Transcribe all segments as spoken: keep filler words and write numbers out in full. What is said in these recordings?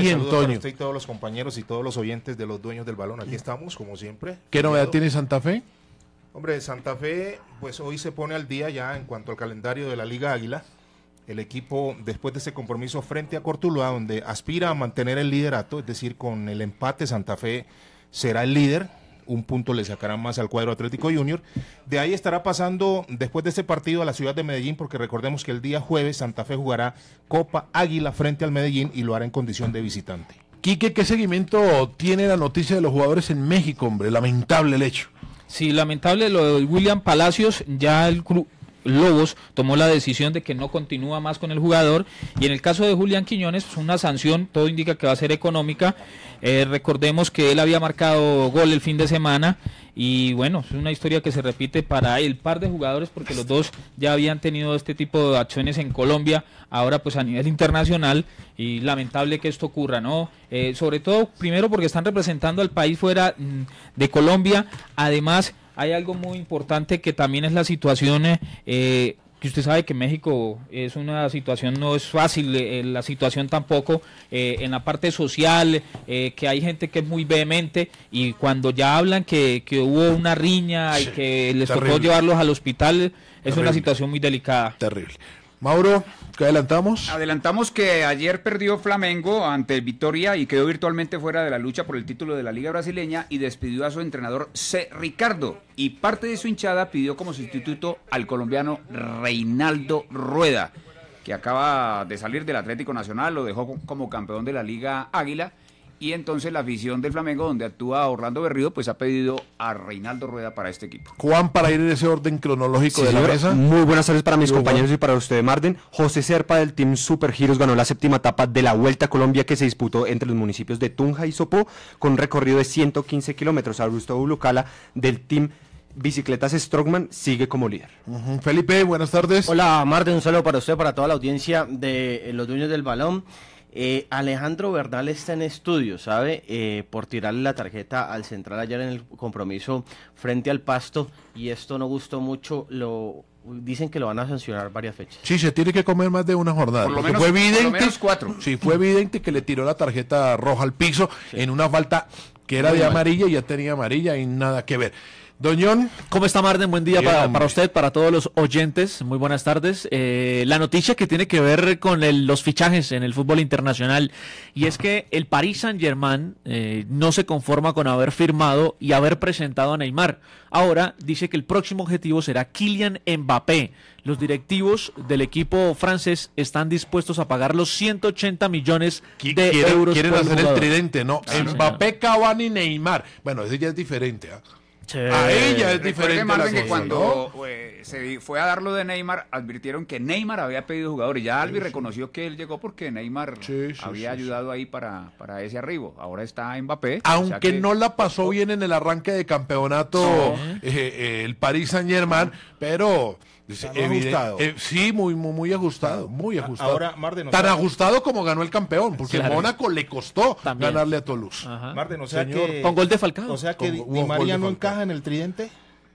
bien, saludo Toño. para usted y todos los compañeros y todos los oyentes de los dueños del balón. Aquí estamos, como siempre. ¿Qué novedad tiene Santa Fe? Hombre, Santa Fe, pues hoy se pone al día ya en cuanto al calendario de la Liga Águila. El equipo, después de ese compromiso frente a Cortuluá, donde aspira a mantener el liderato, es decir, con el empate Santa Fe será el líder, un punto le sacará más al cuadro Atlético Junior. De ahí estará pasando, después de ese partido, a la ciudad de Medellín, porque recordemos que el día jueves Santa Fe jugará Copa Águila frente al Medellín y lo hará en condición de visitante. Quique, ¿qué seguimiento tiene la noticia de los jugadores en México, hombre? Lamentable el hecho. Sí, lamentable lo de William Palacios, ya el club Lobos tomó la decisión de que no continúa más con el jugador, y en el caso de Julián Quiñones, pues una sanción, todo indica que va a ser económica. Eh, recordemos que él había marcado gol el fin de semana, y bueno, es una historia que se repite para el par de jugadores, porque los dos ya habían tenido este tipo de acciones en Colombia, ahora pues a nivel internacional, y lamentable que esto ocurra, ¿no? Eh, sobre todo, primero porque están representando al país fuera mm, de Colombia, además hay algo muy importante que también es la situación, eh, que usted sabe que México es una situación, no es fácil, eh, la situación tampoco, eh, en la parte social, eh, que hay gente que es muy vehemente, y cuando ya hablan que, que hubo una riña y que les Terrible. tocó llevarlos al hospital, es Terrible. una situación muy delicada. Terrible. Mauro, ¿qué adelantamos? Adelantamos que ayer perdió Flamengo ante el Vitória y quedó virtualmente fuera de la lucha por el título de la Liga Brasileña, y despidió a su entrenador C. Ricardo, y parte de su hinchada pidió como sustituto al colombiano Reinaldo Rueda, que acaba de salir del Atlético Nacional, lo dejó como campeón de la Liga Águila, y entonces la afición del Flamengo, donde actúa Orlando Berrío, pues ha pedido a Reinaldo Rueda para este equipo. Juan, para ir en ese orden cronológico Sí, de la señor. mesa. Muy buenas tardes para mis Muy compañeros bueno. y para usted, Marden. José Serpa del Team Super Heroes ganó la séptima etapa de la Vuelta a Colombia, que se disputó entre los municipios de Tunja y Sopó, con un recorrido de ciento quince kilómetros. Augusto Bulucala del Team Bicicletas Strongman sigue como líder. Uh-huh. Felipe, buenas tardes. Hola, Marden, un saludo para usted, para toda la audiencia de eh, los dueños del balón. Eh, Alejandro Bernal está en estudio, ¿sabe? Eh, por tirarle la tarjeta al Central ayer en el compromiso frente al Pasto, y esto no gustó mucho. Lo dicen que lo van a sancionar varias fechas. Sí, se tiene que comer más de una jornada. Por lo porque menos- fue por lo evidente, menos cuatro. Sí, fue evidente que le tiró la tarjeta roja al piso, sí, en una falta que era Muy de mal. amarilla y ya tenía amarilla y nada que ver. Doñón. ¿Cómo está, Marden? Buen día Bien, para, hombre. para usted, para todos los oyentes. Muy buenas tardes. Eh, la noticia que tiene que ver con el- los fichajes en el fútbol internacional, y es que el Paris Saint-Germain eh, no se conforma con haber firmado y haber presentado a Neymar. Ahora dice que el próximo objetivo será Kylian Mbappé. Los directivos del equipo francés están dispuestos a pagar los ciento ochenta millones Qui- de quieren, euros quieren por hacer el jugador. tridente, ¿no? Claro, Mbappé, Cavani, Neymar. Bueno, ese ya es diferente, ¿ah? Sí. Ahí ya es Recuerde, diferente la Marden, que cosa, cuando ¿no? eh, se fue a dar lo de Neymar, advirtieron que Neymar había pedido jugadores. Ya Albi reconoció que él llegó porque Neymar Sí, sí, había sí, ayudado ahí para, para ese arribo. Ahora está Mbappé. o sea Aunque que- no la pasó bien en el arranque de campeonato eh, eh, el Paris Saint-Germain, pero dice, Ganó evidente- ajustado. eh, sí, muy, muy, muy ajustado, muy ajustado. Ahora, Marden, o Tan sea- ajustado como ganó el campeón, porque Claro. el Mónaco le costó También. ganarle a Toulouse. Ajá. Marden, o sea Señor, que... Con gol de Falcao. O sea que Con Di, gol Di de María no Falcao. encaja en el tridente.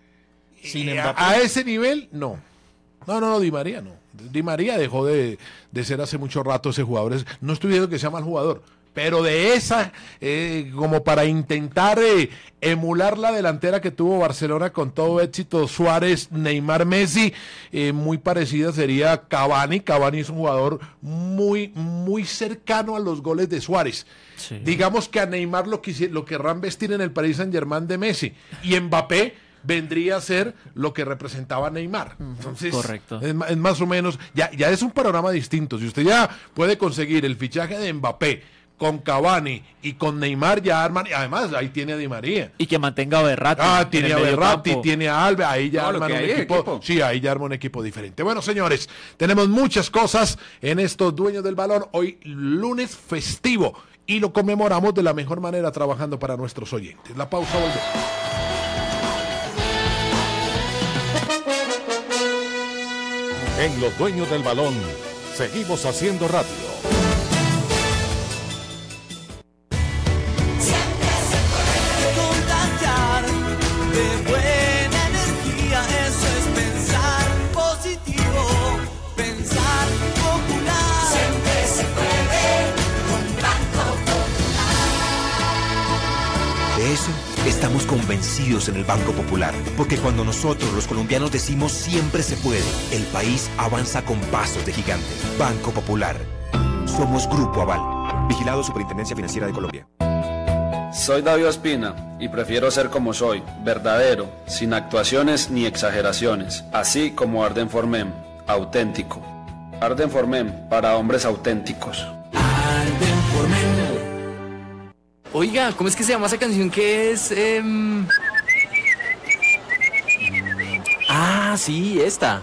Sin Y a, Mbappé. a ese nivel, no. No, no, no, Di María no. Di María dejó de, de ser hace mucho rato ese jugador. Es- no estoy diciendo que sea mal jugador, pero de esa, eh, como para intentar eh, emular la delantera que tuvo Barcelona con todo éxito, Suárez, Neymar, Messi, eh, muy parecida sería Cavani. Cavani es un jugador muy, muy cercano a los goles de Suárez. Sí. Digamos que a Neymar lo, quisi- lo querrán vestir en el Paris Saint-Germain de Messi, y Mbappé vendría a ser lo que representaba Neymar. Entonces, correcto. Es, ma- es más o menos, ya, ya es un panorama distinto. Si usted ya puede conseguir el fichaje de Mbappé con Cavani y con Neymar, ya arman, y además ahí tiene a Di María. Y que mantenga a Berratti. Ah, en tiene el a medio Berratti, campo. tiene a Alves, ahí ya No, lo arman que un hay es equipo, equipo. sí, ahí ya arma un equipo diferente. Bueno, señores, tenemos muchas cosas en estos dueños del balón. Hoy lunes festivo y lo conmemoramos de la mejor manera trabajando para nuestros oyentes. La pausa, volvemos. En Los Dueños del Balón, seguimos haciendo radio. Siempre se puede contagiar de buena energía, eso es pensar positivo, pensar popular. Siempre se puede con Banco eso, estamos convencidos en el Banco Popular, porque cuando nosotros los colombianos decimos siempre se puede, el país avanza con pasos de gigante. Banco Popular. Somos Grupo Aval. Vigilado Superintendencia Financiera de Colombia. Soy David Ospina y prefiero ser como soy, verdadero, sin actuaciones ni exageraciones, así como Arden Formem, auténtico. Arden Formem, para hombres auténticos. Arden Formem. Oiga, ¿cómo es que se llama esa canción que es...? Eh... Ah, sí, esta.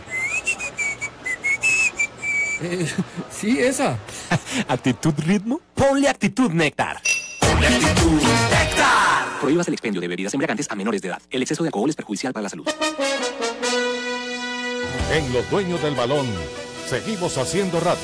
Eh, sí, esa. ¿Actitud ritmo? Ponle actitud néctar. Ponle actitud néctar. Prohíbas el expendio de bebidas embriagantes a menores de edad. El exceso de alcohol es perjudicial para la salud. En Los Dueños del Balón, seguimos haciendo radio.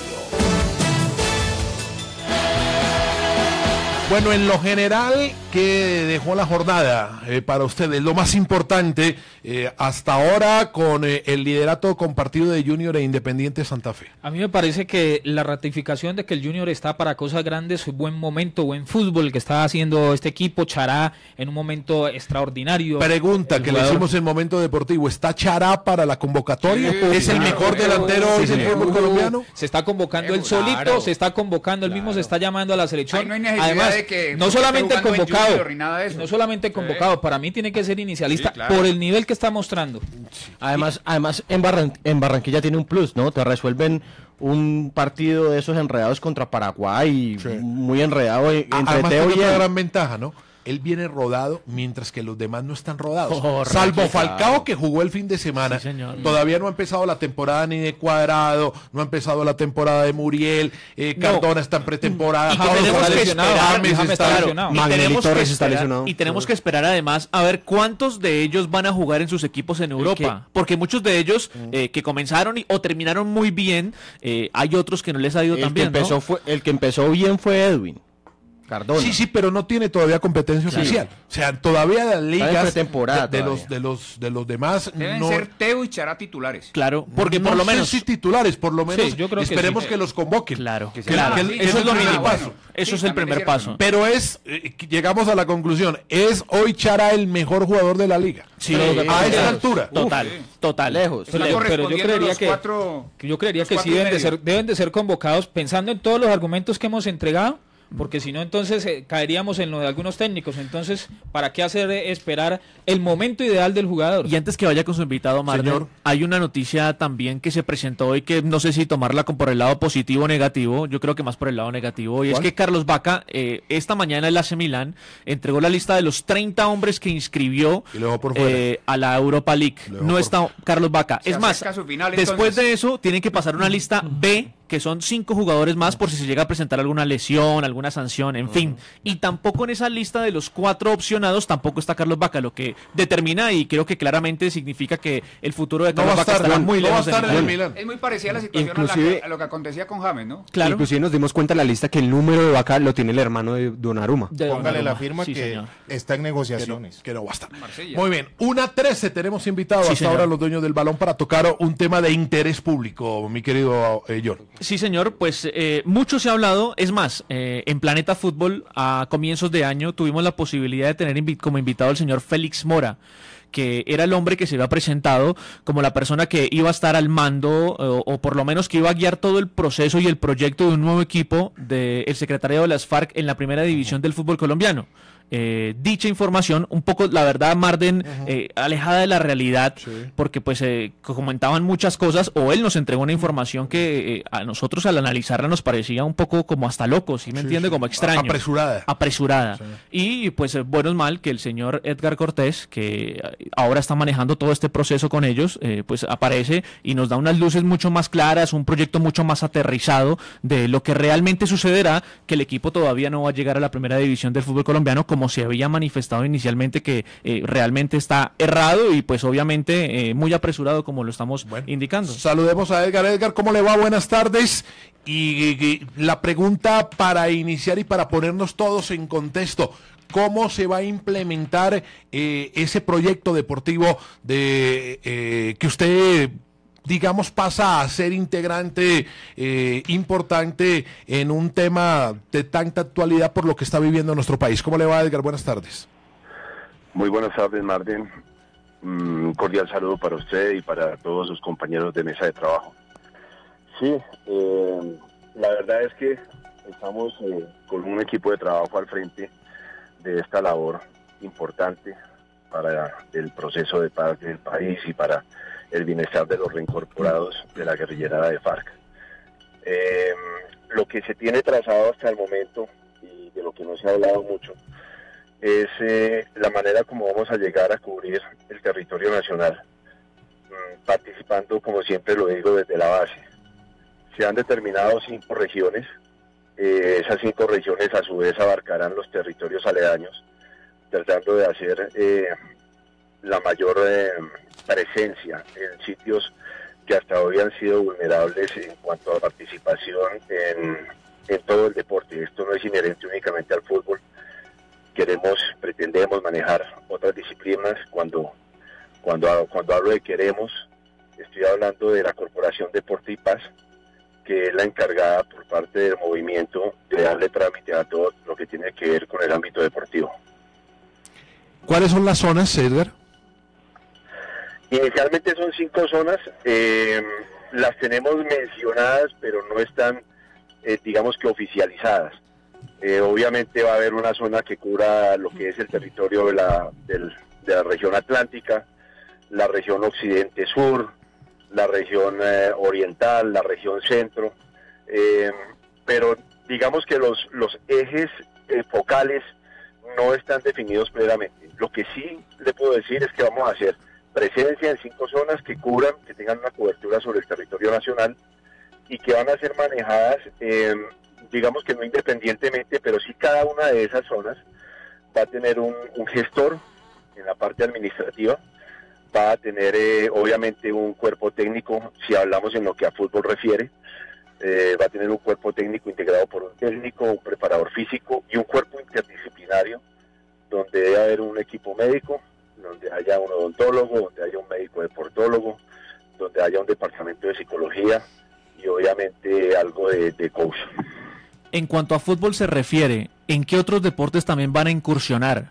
Bueno, en lo general, ¿qué dejó la jornada eh, para ustedes? Lo más importante eh, hasta ahora con eh, el liderato compartido de Junior e Independiente Santa Fe. A mí me parece que la ratificación de que el Junior está para cosas grandes, buen momento, buen fútbol que está haciendo este equipo, Chará en un momento extraordinario. Pregunta El que jugador... le hicimos en Momento Deportivo, ¿está Chará para la convocatoria? Sí, ¿Es el claro, mejor claro, delantero sí, hoy del señor. fútbol colombiano? Se está convocando Eh, él solito, claro. se está convocando, él Claro. mismo se está llamando a la selección. Ay, no hay necesidad Además, de que- no que solamente esté jugando en convocado, Junior ni nada de eso. no solamente convocado, para mí tiene que ser inicialista Sí, claro. por el nivel que está mostrando. Además, además en, Barran- en Barranquilla tiene un plus, ¿no? Te resuelven un partido de esos enredados contra Paraguay, muy enredado e- entre Además Teo tiene y otra él. gran ventaja, ¿no? Él viene rodado mientras que los demás no están rodados. Correcto, Salvo claro. Falcao, que jugó el fin de semana. Sí, señor. Todavía no ha empezado la temporada ni de Cuadrado, no ha empezado la temporada de Muriel, eh, No. Cardona está en pretemporada, Y James tenemos está que lesionado, esperar, James James está está lesionado. Y Magnelli tenemos que Torres está esperar- lesionado. Y tenemos que esperar además a ver cuántos de ellos van a jugar en sus equipos en Europa. Porque muchos de ellos eh, que comenzaron y- o terminaron muy bien, eh, hay otros que no les ha ido El tan que, bien, ¿no? empezó fue, el que empezó bien fue Edwin Cardona. Sí, sí, pero no tiene todavía competencia Sí. oficial. O sea, todavía las en ligas de, pretemporada de los todavía. de los de los demás Deben no ser Teo y Chará titulares. Claro, porque no por lo sé menos si titulares, por lo menos Sí, yo creo que esperemos sí. que los convoquen. Claro, Que- claro. que- sí, que eso es lo el primer mínimo. paso. Eso Sí, es el también primer es cierto, paso. ¿no? Pero es, eh, llegamos a la conclusión, ¿es hoy Chará el mejor jugador de la liga? Sí, a esta total, altura. Total, Uf, total. lejos. Pero Están yo, pero yo correspondiendo creería los que, cuatro- que yo creería los que sí cuatro y deben de medio. ser deben de ser convocados pensando en todos los argumentos que hemos entregado, porque si no entonces eh, caeríamos en lo de algunos técnicos. Entonces, ¿para qué hacer eh, esperar el momento ideal del jugador? Y antes que vaya con su invitado, Marden, Señor. hay una noticia también que se presentó hoy que no sé si tomarla con por el lado positivo o negativo, yo creo que más por el lado negativo, y es ¿Cuál? que Carlos Vaca, eh, esta mañana el A C Milán entregó la lista de los treinta hombres que inscribió Y lo dejó por fuera. eh, a la Europa League. Lo dejó No por está Carlos Vaca. Se es más, acerca su final, después entonces. de eso tienen que pasar una lista B, que son cinco jugadores más por si se llega a presentar alguna lesión, alguna sanción, en fin. Y tampoco en esa lista de los cuatro opcionados tampoco está Carlos Vaca, lo que determina y creo que claramente significa que el futuro de No Carlos va a Vaca estar, estará no muy va a lejos de estar en el Milán. Milán. Es muy parecida la situación a, la Inclusive- que- a lo que acontecía con James, ¿no? Claro. Inclusive nos dimos cuenta en la lista que el número de Vaca lo tiene el hermano de Donnarumma. De Póngale Donnarumma. la firma Sí, que señor. está en Que no, negociaciones. que no va a estar. Marsella. Muy bien, una trece tenemos invitados Sí, hasta señor. ahora los dueños del balón para tocar un tema de interés público, mi querido eh, George. Sí, señor, pues eh, mucho se ha hablado. Es más, eh, en Planeta Fútbol, a comienzos de año, tuvimos la posibilidad de tener invi- como invitado al señor Félix Mora, que era el hombre que se había presentado como la persona que iba a estar al mando, o, o por lo menos que iba a guiar todo el proceso y el proyecto de un nuevo equipo del secretariado de las FARC en la primera división del fútbol colombiano. Eh, dicha información, un poco, la verdad, Marden, eh, alejada de la realidad, porque pues eh, comentaban muchas cosas, o él nos entregó una información que eh, a nosotros al analizarla nos parecía un poco como hasta loco, ¿sí me Sí, entiende? sí. Como extraño. Apresurada. Apresurada. Sí. Y pues eh, bueno es mal que el señor Edgar Cortés, que eh, ahora está manejando todo este proceso con ellos, eh, pues aparece y nos da unas luces mucho más claras, un proyecto mucho más aterrizado de lo que realmente sucederá, que el equipo todavía no va a llegar a la primera división del fútbol colombiano como se había manifestado inicialmente, que eh, realmente está errado y pues obviamente eh, muy apresurado como lo estamos indicando. Saludemos a Edgar. Edgar, ¿cómo le va? Buenas tardes. Y, y la pregunta para iniciar y para ponernos todos en contexto, ¿cómo se va a implementar eh, ese proyecto deportivo de eh, que usted, digamos, pasa a ser integrante eh, importante en un tema de tanta actualidad por lo que está viviendo nuestro país? ¿Cómo le va, Edgar? Buenas tardes. Muy buenas tardes, Marden. Un cordial saludo para usted y para todos sus compañeros de mesa de trabajo. Sí, eh, la verdad es que estamos eh, con un equipo de trabajo al frente de esta labor importante para el proceso de paz del país y para el bienestar de los reincorporados de la guerrillera de FARC. Eh, lo que se tiene trazado hasta el momento y de lo que no se ha hablado mucho es eh, la manera como vamos a llegar a cubrir el territorio nacional, mm, participando, como siempre lo digo, desde la base. Se han determinado cinco regiones, eh, esas cinco regiones a su vez abarcarán los territorios aledaños, tratando de hacer eh, la mayor eh, presencia en sitios que hasta hoy han sido vulnerables en cuanto a participación en, en todo el deporte. Esto no es inherente únicamente al fútbol. Queremos, pretendemos manejar otras disciplinas. Cuando, cuando, cuando hablo de queremos, estoy hablando de la Corporación Deporte y Paz, que es la encargada por parte del movimiento de darle trámite a todo lo que tiene que ver con el ámbito deportivo. ¿Cuáles son las zonas, Edgar? Inicialmente son cinco zonas, eh, las tenemos mencionadas, pero no están, eh, digamos que oficializadas. Eh, obviamente va a haber una zona que cubra lo que es el territorio de la, del, de la región atlántica, la región occidente-sur, la región eh, oriental, la región centro, eh, pero digamos que los, los ejes eh, focales no están definidos plenamente. Lo que sí le puedo decir es que vamos a hacer presencia en cinco zonas que cubran, que tengan una cobertura sobre el territorio nacional y que van a ser manejadas, eh, digamos que no independientemente, pero sí cada una de esas zonas va a tener un, un gestor en la parte administrativa, va a tener eh, obviamente un cuerpo técnico, si hablamos en lo que a fútbol refiere, eh, va a tener un cuerpo técnico integrado por un técnico, un preparador físico y un cuerpo interdisciplinario, donde debe haber un equipo médico, donde haya un odontólogo, donde haya un médico deportólogo, donde haya un departamento de psicología y obviamente algo de, de coach. En cuanto a fútbol se refiere, ¿en qué otros deportes también van a incursionar?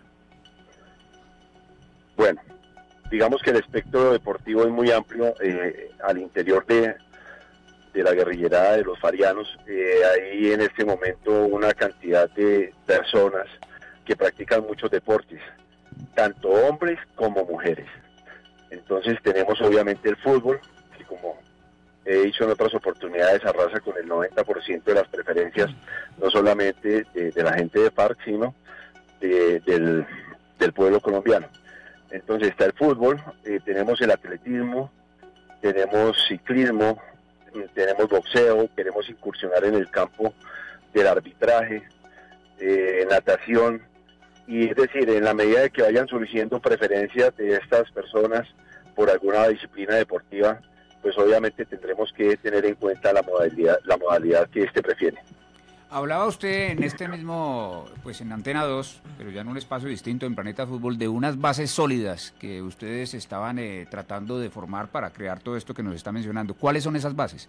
Bueno, digamos que el espectro deportivo es muy amplio eh, al interior de, de la guerrillerada de los farianos. Eh, hay en este momento una cantidad de personas que practican muchos deportes, tanto hombres como mujeres. Entonces tenemos obviamente el fútbol, que como he dicho en otras oportunidades arrasa con el noventa por ciento de las preferencias, no solamente de, de la gente de FARC, sino de, del, del pueblo colombiano. Entonces está el fútbol, eh, tenemos el atletismo, tenemos ciclismo, eh, tenemos boxeo, queremos incursionar en el campo del arbitraje, eh, natación, y es decir, en la medida de que vayan surgiendo preferencias de estas personas por alguna disciplina deportiva, pues obviamente tendremos que tener en cuenta la modalidad, la modalidad que éste prefiere. Hablaba usted en este mismo, pues en Antena dos, pero ya en un espacio distinto en Planeta Fútbol, de unas bases sólidas que ustedes estaban eh, tratando de formar para crear todo esto que nos está mencionando. ¿Cuáles son esas bases?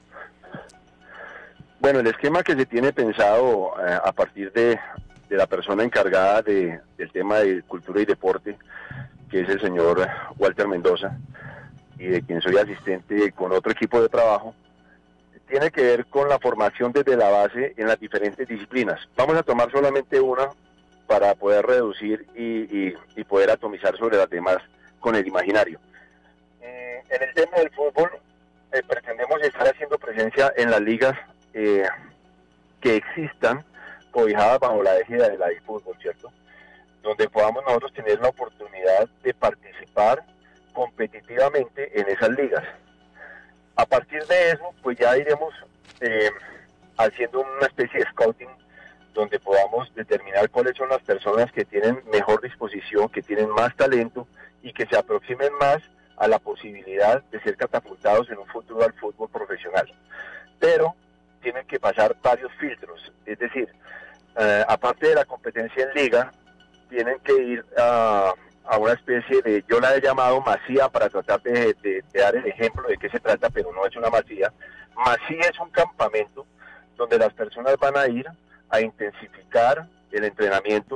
Bueno, el esquema que se tiene pensado eh, a partir de, de la persona encargada de, del tema de cultura y deporte, que es el señor Walter Mendoza, y de quien soy asistente con otro equipo de trabajo, tiene que ver con la formación desde la base en las diferentes disciplinas. Vamos a tomar solamente una para poder reducir y, y, y poder atomizar sobre las demás con el imaginario. Eh, en el tema del fútbol, eh, pretendemos estar haciendo presencia en las ligas eh, que existan, cobijadas bajo la égida de la eFútbol, ¿cierto? Donde podamos nosotros tener la oportunidad de participar competitivamente en esas ligas. A partir de eso, pues ya iremos eh, haciendo una especie de scouting donde podamos determinar cuáles son las personas que tienen mejor disposición, que tienen más talento y que se aproximen más a la posibilidad de ser catapultados en un futuro al fútbol profesional. Pero tienen que pasar varios filtros, es decir, eh, aparte de la competencia en liga, tienen que ir a... a una especie de, yo la he llamado masía para tratar de, de, de dar el ejemplo de qué se trata, pero no es una masía. Masía es un campamento donde las personas van a ir a intensificar el entrenamiento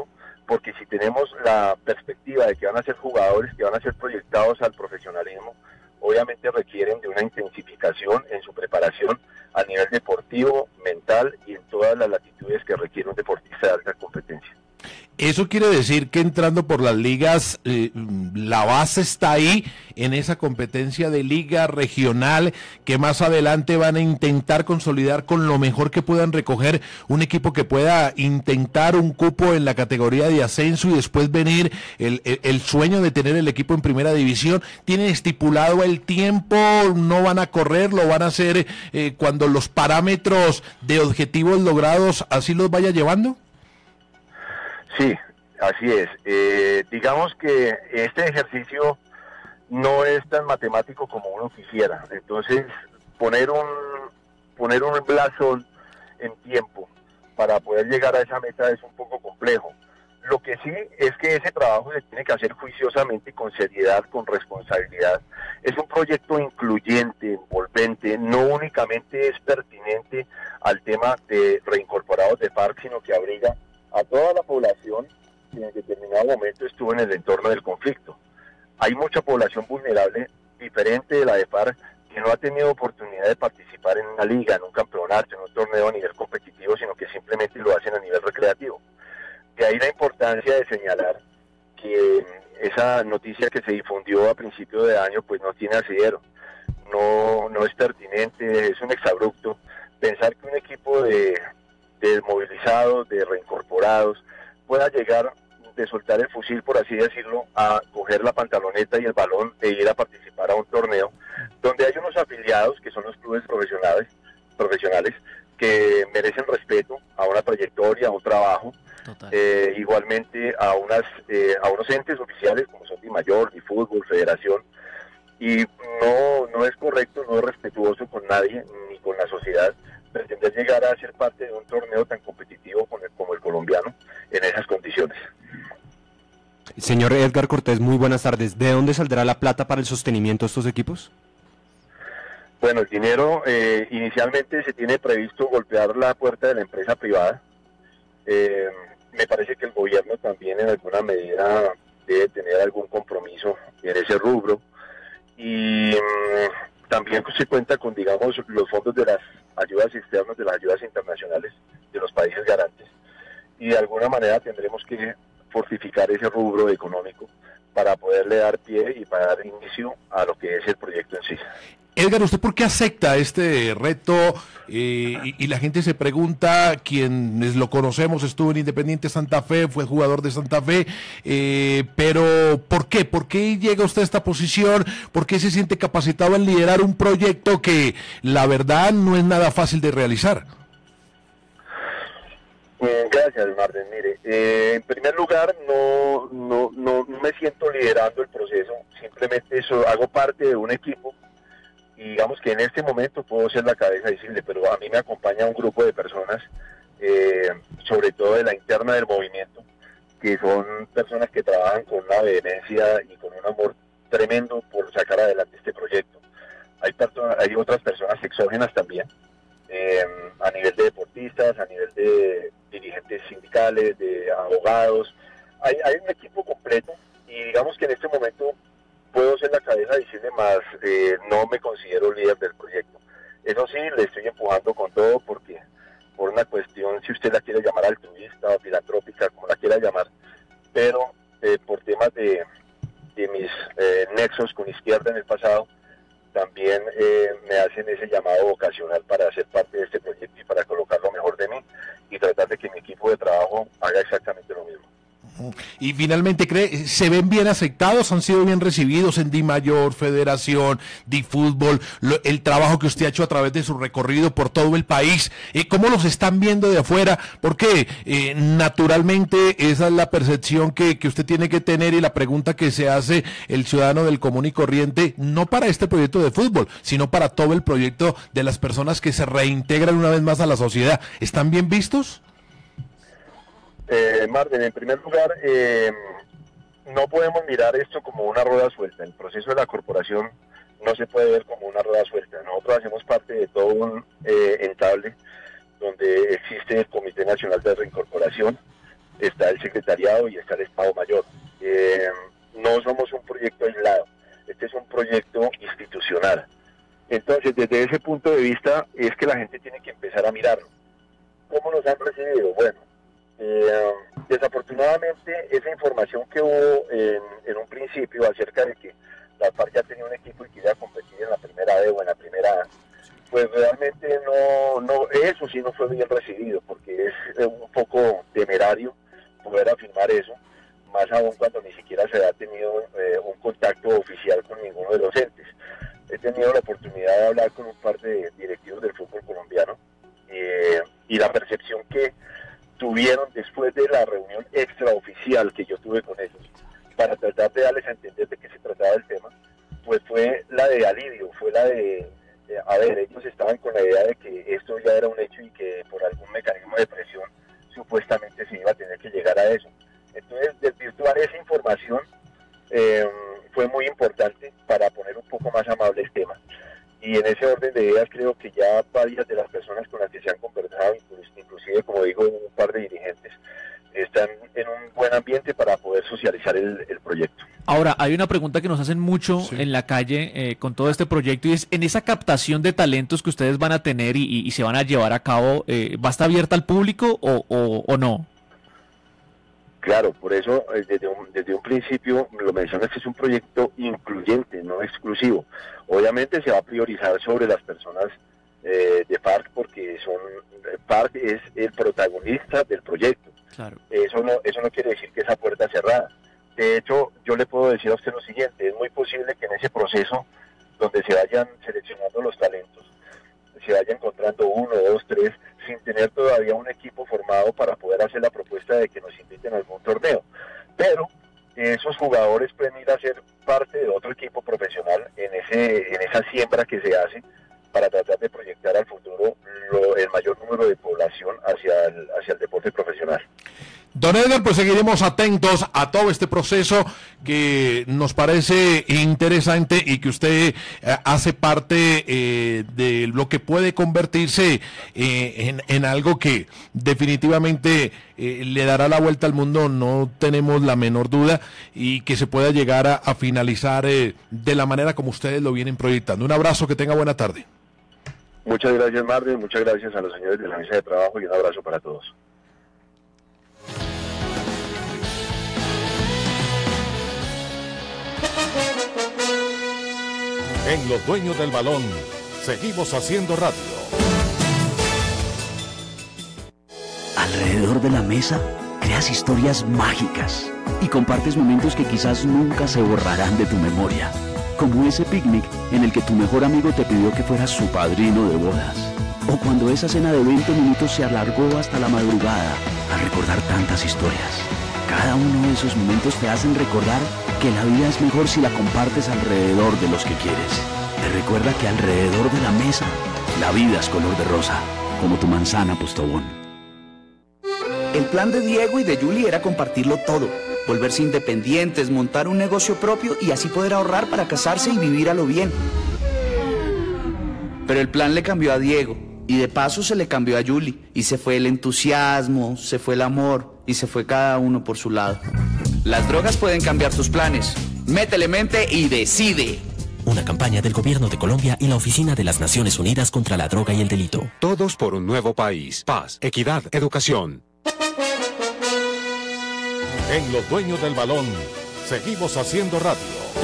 porque si tenemos la perspectiva de que van a ser jugadores que van a ser proyectados al profesionalismo, obviamente requieren de una intensificación en su preparación a nivel deportivo, mental y en todas las latitudes que requiere un deportista de alta competencia. Eso quiere decir que entrando por las ligas, eh, la base está ahí, en esa competencia de liga regional, que más adelante van a intentar consolidar con lo mejor que puedan recoger un equipo que pueda intentar un cupo en la categoría de ascenso y después venir el, el, el sueño de tener el equipo en primera división. ¿Tienen estipulado el tiempo? ¿No van a correr? ¿Lo van a hacer eh, cuando los parámetros de objetivos logrados así los vaya llevando? Sí, así es. Eh, digamos que este ejercicio no es tan matemático como uno quisiera. Entonces, poner un poner un blasón en tiempo para poder llegar a esa meta es un poco complejo. Lo que sí es que ese trabajo se tiene que hacer juiciosamente, con seriedad, con responsabilidad. Es un proyecto incluyente, envolvente, no únicamente es pertinente al tema de reincorporados de FARC, sino que abriga a toda la población que en determinado momento estuvo en el entorno del conflicto. Hay mucha población vulnerable, diferente de la de FARC, que no ha tenido oportunidad de participar en una liga, en un campeonato, en un torneo a nivel competitivo, sino que simplemente lo hacen a nivel recreativo. De ahí la importancia de señalar que esa noticia que se difundió a principio de año pues no tiene asidero, no, no es pertinente, es un exabrupto. Pensar que un equipo de de desmovilizados, de reincorporados, pueda llegar de soltar el fusil, por así decirlo, a coger la pantaloneta y el balón e ir a participar a un torneo donde hay unos afiliados, que son los clubes profesionales, profesionales que merecen respeto a una trayectoria, a un trabajo, eh, igualmente a unas eh, a unos entes oficiales como son DIMAYOR, DIFútbol, Federación, y no, no es correcto, no es respetuoso con nadie ni con la sociedad pretender llegar a ser parte de un torneo tan competitivo como el, como el colombiano en esas condiciones. Señor Edgar Cortés, muy buenas tardes. ¿De dónde saldrá la plata para el sostenimiento de estos equipos? Bueno, el dinero eh, inicialmente se tiene previsto golpear la puerta de la empresa privada. Eh, me parece que el gobierno también en alguna medida debe tener algún compromiso en ese rubro. Y mmm, también se cuenta con, digamos, los fondos de las ayudas externas, de las ayudas internacionales de los países garantes, y de alguna manera tendremos que fortificar ese rubro económico para poderle dar pie y para dar inicio a lo que es el proyecto en sí. Edgar, ¿usted por qué acepta este reto? Eh, y, y la gente se pregunta, quienes lo conocemos, estuvo en Independiente Santa Fe, fue jugador de Santa Fe, eh, pero ¿por qué? ¿Por qué llega usted a esta posición? ¿Por qué se siente capacitado en liderar un proyecto que la verdad no es nada fácil de realizar? Gracias, Marden. Mire, eh, en primer lugar, no, no, no, no me siento liderando el proceso, simplemente eso, hago parte de un equipo. Y digamos que en este momento puedo ser la cabeza visible, pero a mí me acompaña un grupo de personas, eh, sobre todo de la interna del movimiento, que son personas que trabajan con una vehemencia y con un amor tremendo por sacar adelante este proyecto. Hay, hay otras personas exógenas también, eh, a nivel de deportistas, a nivel de dirigentes sindicales, de abogados. Hay, hay un equipo completo y digamos que en este momento puedo ser la cabeza visible, más eh, no me considero líder del proyecto. Eso sí, le estoy empujando con todo porque por una cuestión, si usted la quiere llamar altruista o filantrópica, como la quiera llamar, pero eh, por temas de, de mis eh, nexos con izquierda en el pasado, también eh, me hacen ese llamado vocacional para ser parte de este proyecto y para colocar lo mejor de mí y tratar de que mi equipo de trabajo haga exactamente lo mismo. Y finalmente, ¿cree, se ven bien aceptados, han sido bien recibidos en DIMAYOR, Federación, DIFútbol, lo, el trabajo que usted ha hecho a través de su recorrido por todo el país? Eh, ¿Cómo los están viendo de afuera? Porque eh, naturalmente esa es la percepción que, que usted tiene que tener y la pregunta que se hace el ciudadano del común y corriente, no para este proyecto de fútbol, sino para todo el proyecto de las personas que se reintegran una vez más a la sociedad. ¿Están bien vistos? Eh, Marden, en primer lugar, eh, no podemos mirar esto como una rueda suelta. El proceso de la corporación no se puede ver como una rueda suelta. Nosotros hacemos parte de todo un eh, entable donde existe el Comité Nacional de Reincorporación, está el secretariado y está el Estado Mayor. Eh, no somos un proyecto aislado, este es un proyecto institucional. Entonces, desde ese punto de vista es que la gente tiene que empezar a mirarlo. ¿Cómo nos han recibido? Bueno, eh, desafortunadamente esa información que hubo en, en un principio acerca de que la FARC ya tenía un equipo y que iba a competir en la primera D o en la primera A, pues realmente no, no, eso sí no fue bien recibido, porque es un poco temerario poder afirmar eso, más aún cuando ni siquiera se ha tenido eh, un contacto oficial con ninguno de los entes. He tenido la oportunidad de hablar con un par de directivos del fútbol colombiano eh, y la percepción que tuvieron después de la reunión extraoficial que yo tuve con ellos para tratar de darles a entender de qué se trataba el tema, pues fue la de alivio, fue la de, de, a ver, ellos estaban con la idea de que esto ya era un hecho y que por algún mecanismo de presión supuestamente se iba a tener que llegar a eso. Entonces, desvirtuar esa información eh, fue muy importante para poner un poco más amable el tema. Y en ese orden de ideas creo que ya varias de las personas con las que se han conversado, inclusive, como digo, un par de dirigentes, están en un buen ambiente para poder socializar el, el proyecto. Ahora, hay una pregunta que nos hacen mucho sí. en la calle eh, con todo este proyecto, y es, en esa captación de talentos que ustedes van a tener y, y, y se van a llevar a cabo, eh, ¿va a estar abierta al público o, o, o no? Claro, por eso desde un, desde un principio lo mencionas que es un proyecto incluyente, no exclusivo. Obviamente se va a priorizar sobre las personas eh, de FARC porque son FARC es el protagonista del proyecto. Claro. Eso no eso no quiere decir que esa puerta cerrada. De hecho, yo le puedo decir a usted lo siguiente: es muy posible que en ese proceso donde se vayan seleccionando los talentos, se vaya encontrando uno, dos, tres, sin tener todavía un equipo formado para poder hacer la propuesta de que nos inviten a algún torneo. Pero esos jugadores pueden ir a ser parte de otro equipo profesional en ese en esa siembra que se hace para tratar de proyectar al futuro lo, el mayor número de población hacia el, hacia el deporte profesional. Don Edgar, pues seguiremos atentos a todo este proceso que nos parece interesante y que usted eh, hace parte eh, de lo que puede convertirse eh, en, en algo que definitivamente eh, le dará la vuelta al mundo, no tenemos la menor duda, y que se pueda llegar a, a finalizar eh, de la manera como ustedes lo vienen proyectando. Un abrazo, que tenga buena tarde. Muchas gracias, Marvin, muchas gracias a los señores de la mesa de trabajo y un abrazo para todos. En Los Dueños del Balón, seguimos haciendo radio. Alrededor de la mesa, creas historias mágicas y compartes momentos que quizás nunca se borrarán de tu memoria. Como ese picnic en el que tu mejor amigo te pidió que fueras su padrino de bodas. O cuando esa cena de veinte minutos se alargó hasta la madrugada al recordar tantas historias. Cada uno de esos momentos te hacen recordar que la vida es mejor si la compartes alrededor de los que quieres. Te recuerda que alrededor de la mesa, la vida es color de rosa, como tu manzana Postobón. El plan de Diego y de Julie era compartirlo todo, volverse independientes, montar un negocio propio y así poder ahorrar para casarse y vivir a lo bien. Pero el plan le cambió a Diego y de paso se le cambió a Julie y se fue el entusiasmo, se fue el amor y se fue cada uno por su lado. Las drogas pueden cambiar tus planes. Métele mente y decide. Una campaña del Gobierno de Colombia y la Oficina de las Naciones Unidas contra la Droga y el Delito. Todos por un nuevo país. Paz, equidad, educación. En Los Dueños del Balón, seguimos haciendo radio.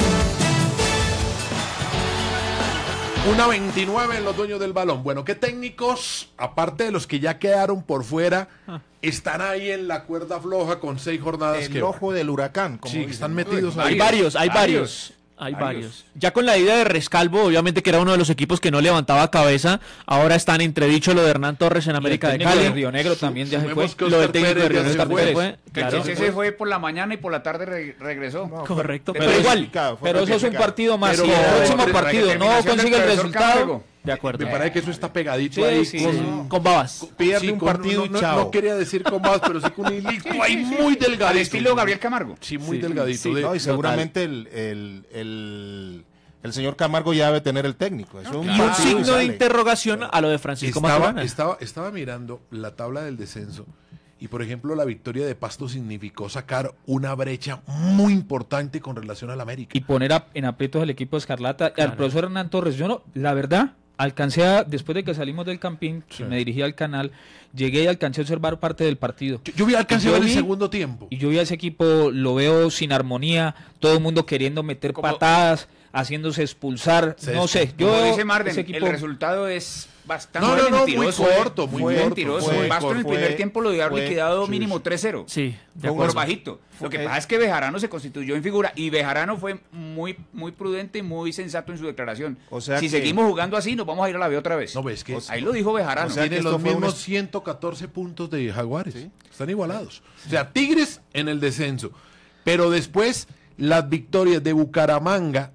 Una veintinueve en Los Dueños del Balón. Bueno, ¿qué técnicos, aparte de los que ya quedaron por fuera, ah. están ahí en la cuerda floja con seis jornadas? El que ojo del huracán. Como sí, dicen. están metidos ahí. Hay varios, hay varios. Hay varios. varios. Ya con la ida de Rescalvo, obviamente que era uno de los equipos que no levantaba cabeza, ahora está en entredicho lo de Hernán Torres en América de Cali. De Río Negro también ya se fue. Lo del técnico de Río Negro también se fue. Claro. Ese se fue por la mañana y por la tarde re regresó. No, correcto. Pero, pero igual, pero eso es un partido más. Pero, si el próximo pero, partido no consigue el resultado, de acuerdo. Me parece que eso está pegadito sí, ahí sí, con, sí. con babas. Pierde sí, un con, partido no, y chao. No, no quería decir con babas, pero sí con un hilito sí, ahí sí, muy sí. delgadito. Al estilo Gabriel Camargo. Sí, muy sí, delgadito. sí, de, no, y seguramente el, el, el, el señor Camargo ya debe tener el técnico. Es un y un signo de interrogación a lo de Francisco estaba, Maturana. Estaba, estaba mirando la tabla del descenso Y por ejemplo, la victoria de Pasto significó sacar una brecha muy importante con relación al América. Y poner a, en aprietos al equipo Escarlata. Claro. Al profesor Hernán Torres, yo no, la verdad, alcancé a, después de que salimos del Campín, Sí. me dirigí al canal, llegué y alcancé a observar parte del partido. Yo, yo vi alcancé Y a yo ver el vi- segundo tiempo. Y yo vi a ese equipo, lo veo sin armonía, todo el mundo queriendo meter Como- patadas, haciéndose expulsar, Se no sé, yo Como veo dice Marden, ese equipo... el resultado es bastante No, no, no, muy mentiroso. corto, muy fue corto, mentiroso. fue Pasto en el corto. primer tiempo lo dio haber Fue- liquidado sí, mínimo sí. tres cero. Sí, de Por acuerdo. bajito. Lo que Fue- pasa es que Bejarano se constituyó en figura y Bejarano fue muy muy prudente y muy sensato en su declaración. O sea si que- seguimos jugando así, nos vamos a ir a la B otra vez. No, ves que Ahí lo dijo Bejarano. o sea, tiene que los esto fue un mismos es- ciento catorce puntos de Jaguares. Están igualados. O sea, Tigres en el descenso. Pero después, las victorias de Bucaramanga,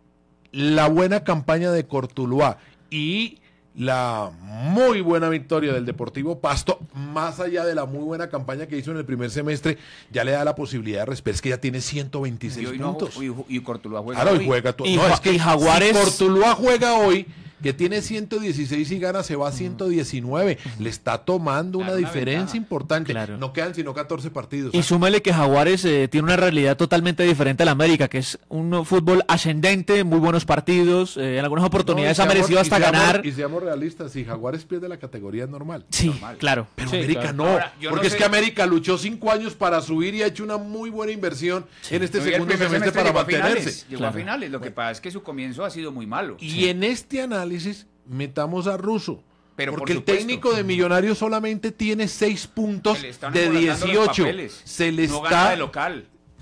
la buena campaña de Cortuluá y la muy buena victoria del Deportivo Pasto, más allá de la muy buena campaña que hizo en el primer semestre, ya le da la posibilidad de respetar, es que ya tiene ciento veintiséis y hoy no, puntos. y, y Cortuluá juega Claro, hoy. y juega todo. Y No, Ju- es que y Jaguares- si Cortuluá juega hoy, que tiene ciento dieciséis y gana, se va a ciento diecinueve. Le está tomando una Claro, una diferencia ventaja. importante. Claro. No quedan sino catorce partidos. Y súmele que Jaguares eh, tiene una realidad totalmente diferente a la América, que es un fútbol ascendente, muy buenos partidos, eh, en algunas oportunidades No, y ha merecido seamos- hasta y seamos- ganar. Y seamos realistas, si Jaguares pierde la categoría es normal. Sí, normal. claro. Pero Sí, América claro. no, Ahora, yo porque no es sé- que América luchó cinco años para subir y ha hecho una muy buena inversión en este Hoy el segundo primer semestre semestre para llegó a mantenerse. finales, Llegó Claro. a finales. Lo que pasa es que su comienzo ha sido muy malo. Y en este análisis metamos a Russo. Pero porque por el supuesto. técnico de Millonarios solamente tiene seis puntos Se le están de embolatando los dieciocho. papeles. Se le No gana está de local.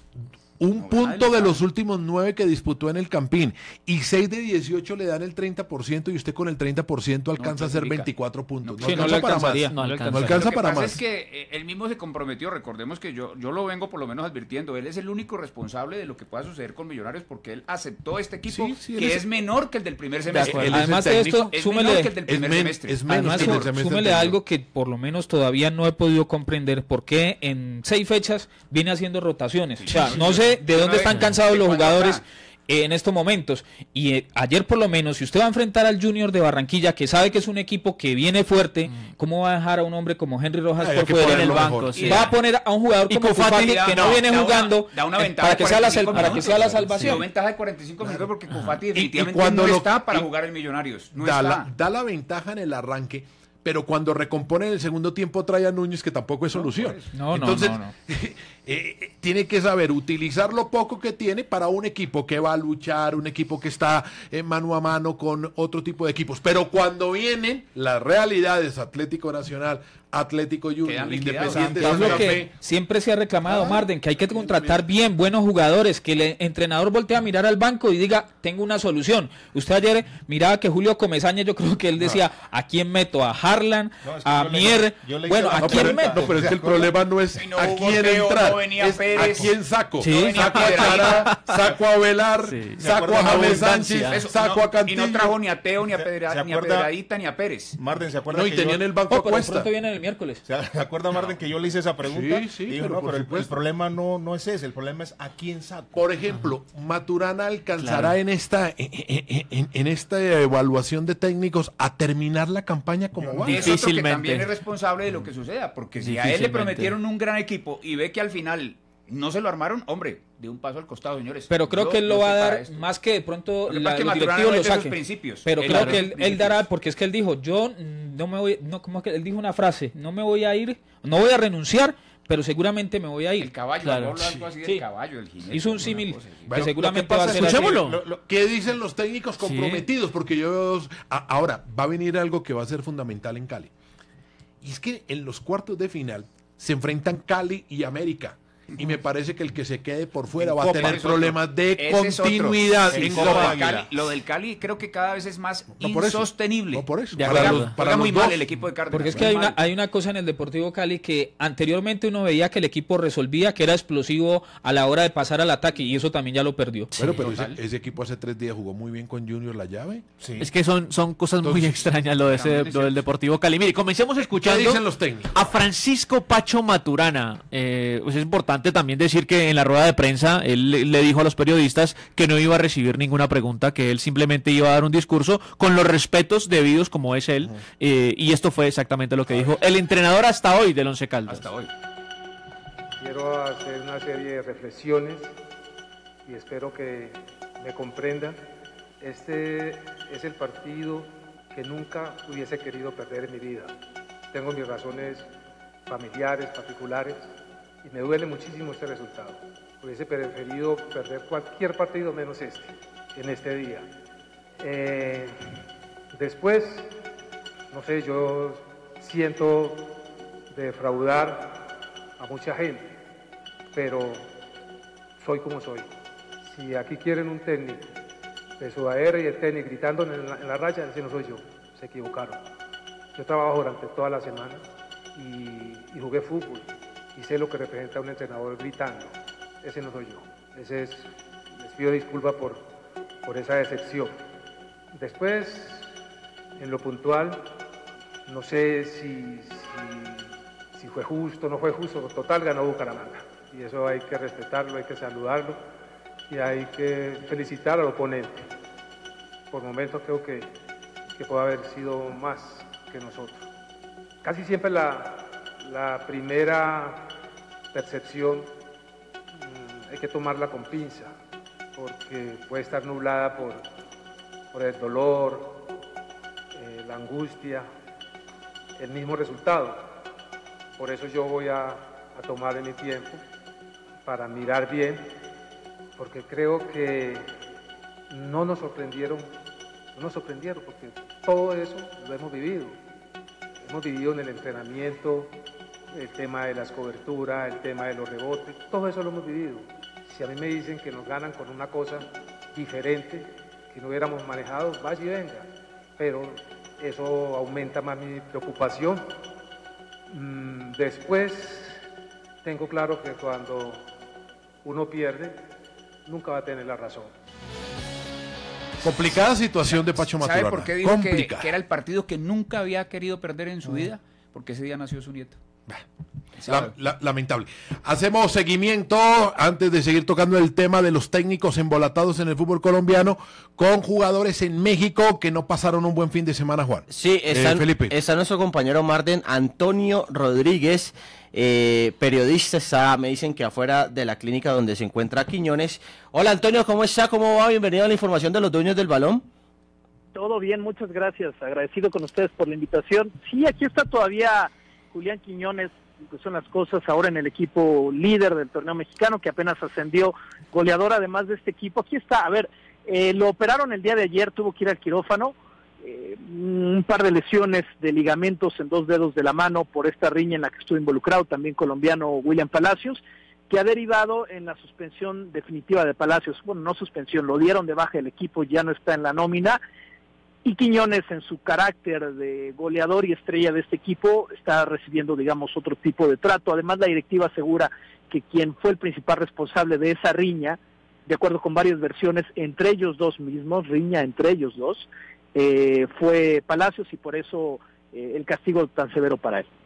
un No gana punto de de local. los últimos nueve que disputó en el Campín. Y seis de dieciocho le dan el treinta por ciento y usted con el treinta por ciento alcanza a hacer clasifica. veinticuatro puntos. No, Sí, no alcanza le para más. alcanzaría, No no le alcanza. No alcanzaría. alcanza Lo que para pasa más. es que eh, él mismo se comprometió, recordemos que yo, yo lo vengo por lo menos advirtiendo, él es el único responsable de lo que pueda suceder con Millonarios porque él aceptó este equipo Sí, sí, él que es- es, menor que el del primer semestre. acuerdo. Él es el Además de técnico. esto, Es súmele, menor que el del Es, primer men- semestre. es menos Además, que en el súmele semestre súmele anterior. algo que por lo menos todavía no he podido comprender por qué en seis fechas viene haciendo rotaciones. O sea, no sé de dónde están cansados los jugadores en estos momentos. Y eh, ayer por lo menos, si usted va a enfrentar al Junior de Barranquilla, que sabe que es un equipo que viene fuerte, ¿cómo va a dejar a un hombre como Henry Rojas Ay, hay por que fuera en el ponerlo banco? mejor. Sí. Va a poner a un jugador Y como Cufati Cufati da- que no da- viene da una- jugando da una eh, ventaja para que sea la, sal- cuarenta y cinco para que sea la minutos. Dio salvación. ventaja de cuarenta y cinco minutos porque Cufati Y- y definitivamente cuando no lo- está para y- jugar en Millonarios. No da, está. la, da la ventaja en el arranque, pero cuando recompone en el segundo tiempo trae a Núñez, que tampoco es solución. No, no, Entonces, no, no. eh, tiene que saber utilizar lo poco que tiene para un equipo que va a luchar, un equipo que está eh, mano a mano con otro tipo de equipos. Pero cuando vienen las realidades, Atlético Nacional, Atlético Junior, Quedan liquidados. Independiente Es lo Santa que Fe, siempre se ha reclamado, Marden, que hay que contratar bien, buenos jugadores, que el entrenador voltee a mirar al banco y diga, tengo una solución. Usted ayer miraba que Julio Comesaña, yo creo que él decía, ¿a quién meto? ¿A Harlan? No, es que ¿A yo le- Mier? yo le hice Bueno, la ¿a No, quién pero, meto? no, pero es que el problema no es Y no a hubo quién Teo, entrar, no venía es a Pérez. quién saco. Sí. No Saco a venía Chará, saco a Velar, Sí. saco a ¿Se James acuerdan? Sánchez, Eso, saco no, a Cantillo. y no trajo ni a Teo, ni a, ¿Se- Pedra, se ni a acuerda? Pedradita, ni a Pérez. Marden, ¿se acuerda No, y que tenían yo- el banco Oh, a pero cuesta. pronto viene el miércoles. ¿Se acuerda, Marden, que yo le hice esa pregunta? Sí, sí, Y dijo, pero no, por pero el, el supuesto. problema no, no es ese, el problema es a quién saco. Por ejemplo, Maturana alcanzará Claro. en esta en, en- en- en esta evaluación de técnicos a terminar la campaña como va. Es otro que Difícilmente. también es responsable de lo que suceda, porque si a él le Difícilmente. prometieron un gran equipo y ve que al final no se lo armaron, hombre, de un paso al costado, señores. Pero creo Yo que él lo no va a estoy para dar esto. más que de pronto Lo que la, pasa es que los Maturana directivos no lo es de esos saquen. principios. Pero Él creo no es que de él, esos él dará, principios. porque es que él dijo, yo mm, no me voy, no, ¿cómo es que él dijo una frase? No me voy a ir, no voy a renunciar, pero seguramente me voy a ir. El caballo, Claro. habló algo así del Sí. caballo, del jinete. Hizo un alguna símil cosa así. que Bueno, seguramente lo que pasa va a ser es- así. escuchémoslo. Lo- lo- ¿Qué dicen los técnicos comprometidos? Porque yo... a- ahora, va a venir algo que va a ser fundamental en Cali. Y es que en los cuartos de final se enfrentan Cali y América. Y me parece que el que se quede por fuera En va a Copa. tener Ese es otro. problemas de Ese es otro. continuidad. El en Copa Copa. del Cali- lo del Cali creo que cada vez es más No, por eso. insostenible. No, por eso. De Para acuerdo. los, para Juega muy los mal dos. el equipo de Cárdenas. Porque es que muy hay una, mal. hay una cosa en el Deportivo Cali que anteriormente uno veía que el equipo resolvía, que era explosivo a la hora de pasar al ataque, y eso también ya lo perdió. Bueno, pero ese, ese equipo hace tres días jugó muy bien con Junior La Llave. Sí. Es que son, son cosas muy Entonces, extrañas lo, de ese, también es lo del cierto. Deportivo Cali. Mire, comencemos ¿Qué escuchando dicen los técnicos? a Francisco Pacho Maturana. Eh, pues es importante importante también decir que en la rueda de prensa él le, le dijo a los periodistas que no iba a recibir ninguna pregunta, que él simplemente iba a dar un discurso con los respetos debidos como es él, eh, y esto fue exactamente lo que dijo el entrenador hasta hoy del Once Caldas. Hasta hoy. Quiero hacer una serie de reflexiones y espero que me comprendan. Este es el partido que nunca hubiese querido perder en mi vida. Tengo mis razones familiares, particulares, y me duele muchísimo este resultado. Hubiese preferido perder cualquier partido menos este, en este día. Eh, después, no sé, yo siento defraudar a mucha gente, pero soy como soy. Si aquí quieren un técnico de sudadera y el técnico gritando en la, en la raya, ese no soy yo, se equivocaron. Yo trabajo durante toda la semana y, y jugué fútbol y sé lo que representa un entrenador gritando. Ese no soy yo. Ese es, les pido disculpas por, por esa decepción. Después, en lo puntual, no sé si, si, si fue justo o no fue justo. Total, ganó Bucaramanga y eso hay que respetarlo, hay que saludarlo y hay que felicitar al oponente. Por momentos creo que, que puede haber sido más que nosotros. Casi siempre la, la primera percepción mmm, hay que tomarla con pinza, porque puede estar nublada por, por el dolor, eh, la angustia, el mismo resultado. Por eso yo voy a, a tomar mi tiempo para mirar bien, porque creo que no nos sorprendieron, no nos sorprendieron, porque todo eso lo hemos vivido. Hemos vivido en el entrenamiento, el tema de las coberturas, el tema de los rebotes, todo eso lo hemos vivido. Si a mí me dicen que nos ganan con una cosa diferente, que no hubiéramos manejado, vaya y venga, pero eso aumenta más mi preocupación. Después, tengo claro que cuando uno pierde, nunca va a tener la razón. Complicada situación de Pacho Maturana. ¿Sabe por qué dijo que, que era el partido que nunca había querido perder en su mm. vida? Porque ese día nació su nieto. La, la, lamentable. Hacemos seguimiento, antes de seguir tocando el tema de los técnicos embolatados en el fútbol colombiano, con jugadores en México que no pasaron un buen fin de semana, Juan. Sí, está, eh, Felipe. está nuestro compañero Marden, Antonio Rodríguez, eh, periodista, está, me dicen que afuera de la clínica donde se encuentra Quiñones. Hola Antonio, ¿cómo está? ¿Cómo va? Bienvenido a la información de los dueños del balón. Todo bien, muchas gracias, agradecido con ustedes por la invitación. Sí, aquí está todavía Julián Quiñones, que son las cosas ahora en el equipo líder del torneo mexicano, que apenas ascendió, goleador además de este equipo. Aquí está, a ver, eh, lo operaron el día de ayer, tuvo que ir al quirófano, eh, un par de lesiones de ligamentos en dos dedos de la mano por esta riña en la que estuvo involucrado también colombiano William Palacios, que ha derivado en la suspensión definitiva de Palacios. Bueno, no suspensión, lo dieron de baja, el equipo ya no está en la nómina. Y Quiñones, en su carácter de goleador y estrella de este equipo, está recibiendo, digamos, otro tipo de trato. Además, la directiva asegura que quien fue el principal responsable de esa riña, de acuerdo con varias versiones, entre ellos dos mismos, riña entre ellos dos, eh, fue Palacios y por eso eh, el castigo tan severo para él.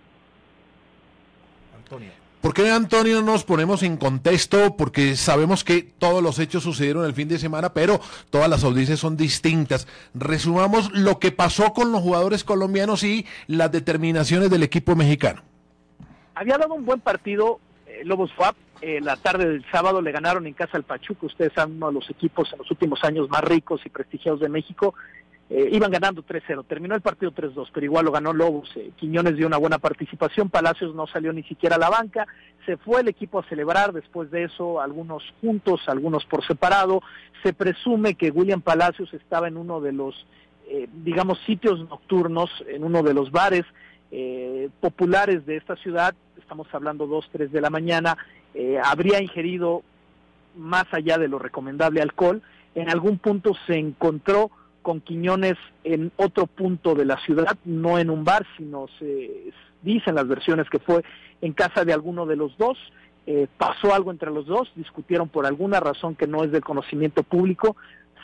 Antonio. ¿Por qué, Antonio, nos ponemos en contexto? Porque sabemos que todos los hechos sucedieron el fin de semana, pero todas las audiencias son distintas. Resumamos lo que pasó con los jugadores colombianos y las determinaciones del equipo mexicano. Había dado un buen partido eh, Lobos F U A P. Eh, la tarde del sábado le ganaron en casa al Pachuca. Ustedes saben, uno de los equipos en los últimos años más ricos y prestigiados de México. Eh, iban ganando tres cero, terminó el partido tres dos, pero igual lo ganó Lobos. eh, Quiñones dio una buena participación, Palacios no salió ni siquiera a la banca, se fue el equipo a celebrar, después de eso algunos juntos, algunos por separado. Se presume que William Palacios estaba en uno de los, eh, digamos, sitios nocturnos, en uno de los bares eh, populares de esta ciudad, estamos hablando dos, tres de la mañana, eh, habría ingerido más allá de lo recomendable alcohol, en algún punto se encontró con Quiñones en otro punto de la ciudad, no en un bar, sino se dicen las versiones que fue en casa de alguno de los dos. Eh, pasó algo entre los dos, discutieron por alguna razón que no es del conocimiento público,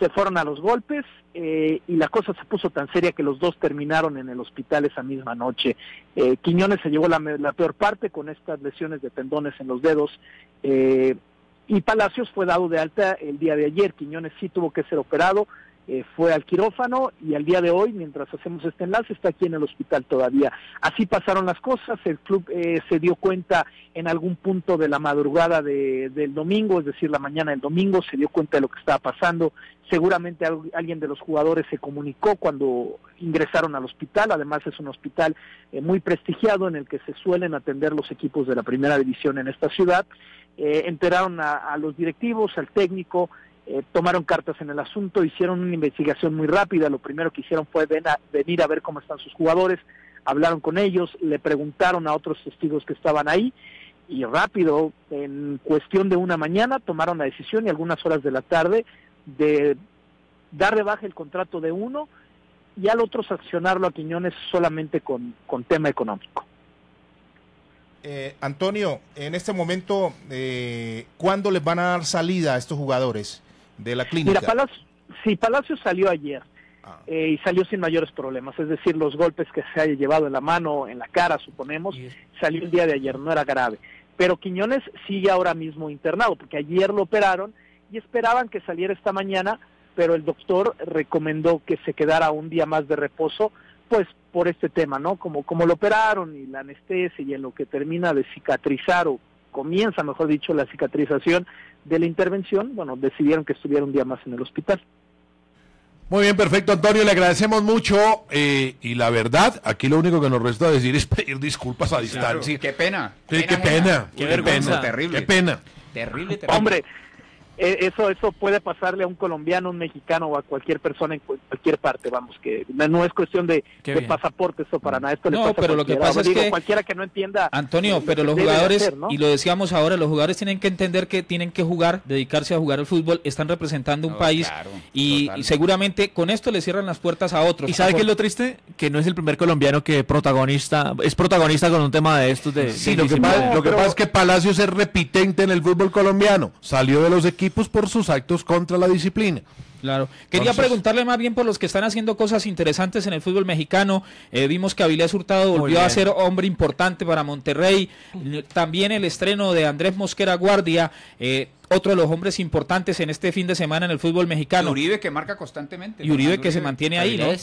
se fueron a los golpes eh, y la cosa se puso tan seria que los dos terminaron en el hospital esa misma noche. Eh, Quiñones se llevó la, la peor parte con estas lesiones de tendones en los dedos eh, y Palacios fue dado de alta el día de ayer. Quiñones sí tuvo que ser operado, eh, fue al quirófano y al día de hoy, mientras hacemos este enlace, está aquí en el hospital todavía. Así pasaron las cosas, el club eh, se dio cuenta en algún punto de la madrugada de, del domingo, es decir, la mañana del domingo, se dio cuenta de lo que estaba pasando. Seguramente alguien de los jugadores se comunicó cuando ingresaron al hospital. Además es un hospital eh, muy prestigiado en el que se suelen atender los equipos de la primera división en esta ciudad. Eh, enteraron a, a los directivos, al técnico, eh, tomaron cartas en el asunto, hicieron una investigación muy rápida. Lo primero que hicieron fue ven a, venir a ver cómo están sus jugadores, hablaron con ellos, le preguntaron a otros testigos que estaban ahí y rápido, en cuestión de una mañana, tomaron la decisión y algunas horas de la tarde de dar de baja el contrato de uno y al otro sancionarlo a Quiñones solamente con, con tema económico. Eh, Antonio, en este momento, eh, ¿cuándo les van a dar salida a estos jugadores de la clínica? Mira, Palacios, sí, Palacios salió ayer ah. eh, y salió sin mayores problemas, es decir, los golpes que se haya llevado en la mano, en la cara, suponemos, salió el día de ayer, no era grave. Pero Quiñones sigue ahora mismo internado, porque ayer lo operaron y esperaban que saliera esta mañana, pero el doctor recomendó que se quedara un día más de reposo, pues por este tema, ¿no? Como, como lo operaron y la anestesia y en lo que termina de cicatrizar o comienza, mejor dicho, la cicatrización de la intervención, bueno, decidieron que estuviera un día más en el hospital. Muy bien, perfecto, Antonio, le agradecemos mucho eh, y la verdad, aquí lo único que nos resta decir es pedir disculpas a distancia. Claro, qué pena. Sí, pena qué pena, qué, qué vergüenza, pena, terrible. Qué pena. Terrible, terrible. Hombre, eh, eso eso puede pasarle a un colombiano, un mexicano o a cualquier persona en cualquier parte, vamos, que no es cuestión de, de pasaporte, eso para nada. Esto no, le pasa pero lo que pasa es digo, que cualquiera que no entienda. Antonio, lo pero que los debe jugadores, hacer, ¿no? y lo decíamos ahora, los jugadores tienen que entender que tienen que jugar, dedicarse a jugar al fútbol, están representando un No, país claro, y, y seguramente con esto le cierran las puertas a otros. ¿Y sabe qué es lo triste? Que no es el primer colombiano que protagonista es protagonista con un tema de estos de Sí, de lo que, disciplina. pasa, lo que pasa es que Palacios es repitente en el fútbol colombiano. Salió de los equipos por sus actos contra la disciplina. Claro. Quería Entonces, preguntarle más bien por los que están haciendo cosas interesantes en el fútbol mexicano. Eh, vimos que Avilés Hurtado volvió a ser hombre importante para Monterrey. También el estreno de Andrés Mosquera Guardia, eh, otro de los hombres importantes en este fin de semana en el fútbol mexicano. Y Uribe que marca constantemente. Y Uribe Uribe que se mantiene ahí, ¿no?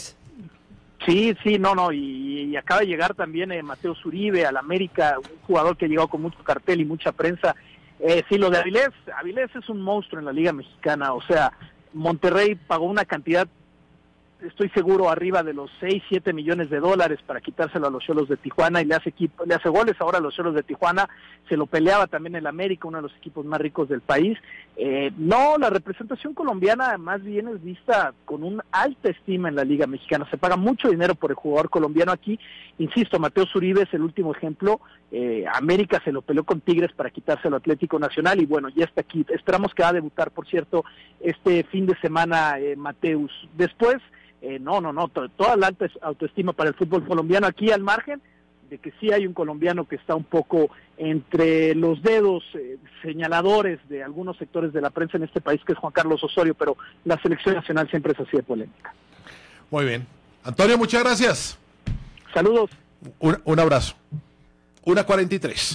Sí, sí, no, no, y, y acaba de llegar también eh, Mateo Uribe al América, un jugador que ha llegado con mucho cartel y mucha prensa. Eh, sí, lo de Avilés, Avilés es un monstruo en la Liga Mexicana, o sea, Monterrey pagó una cantidad, estoy seguro, arriba de los seis, siete millones de dólares para quitárselo a los Xolos de Tijuana y le hace equipo, le hace goles ahora a los Xolos de Tijuana, se lo peleaba también el América, uno de los equipos más ricos del país. Eh, no, la representación colombiana más bien es vista con una alta estima en la Liga Mexicana, se paga mucho dinero por el jugador colombiano aquí, insisto, Mateo Uribe es el último ejemplo, eh, América se lo peleó con Tigres para quitárselo al Atlético Nacional y bueno, ya está aquí, esperamos que va a debutar, por cierto, este fin de semana eh, Mateus. Después, Eh, no, no, no, to- toda la alta autoestima para el fútbol colombiano, aquí al margen de que sí hay un colombiano que está un poco entre los dedos eh, señaladores de algunos sectores de la prensa en este país, que es Juan Carlos Osorio, pero la selección nacional siempre es así de polémica. Muy bien. Antonio, muchas gracias. Saludos. Un, un abrazo. una cuarenta y tres.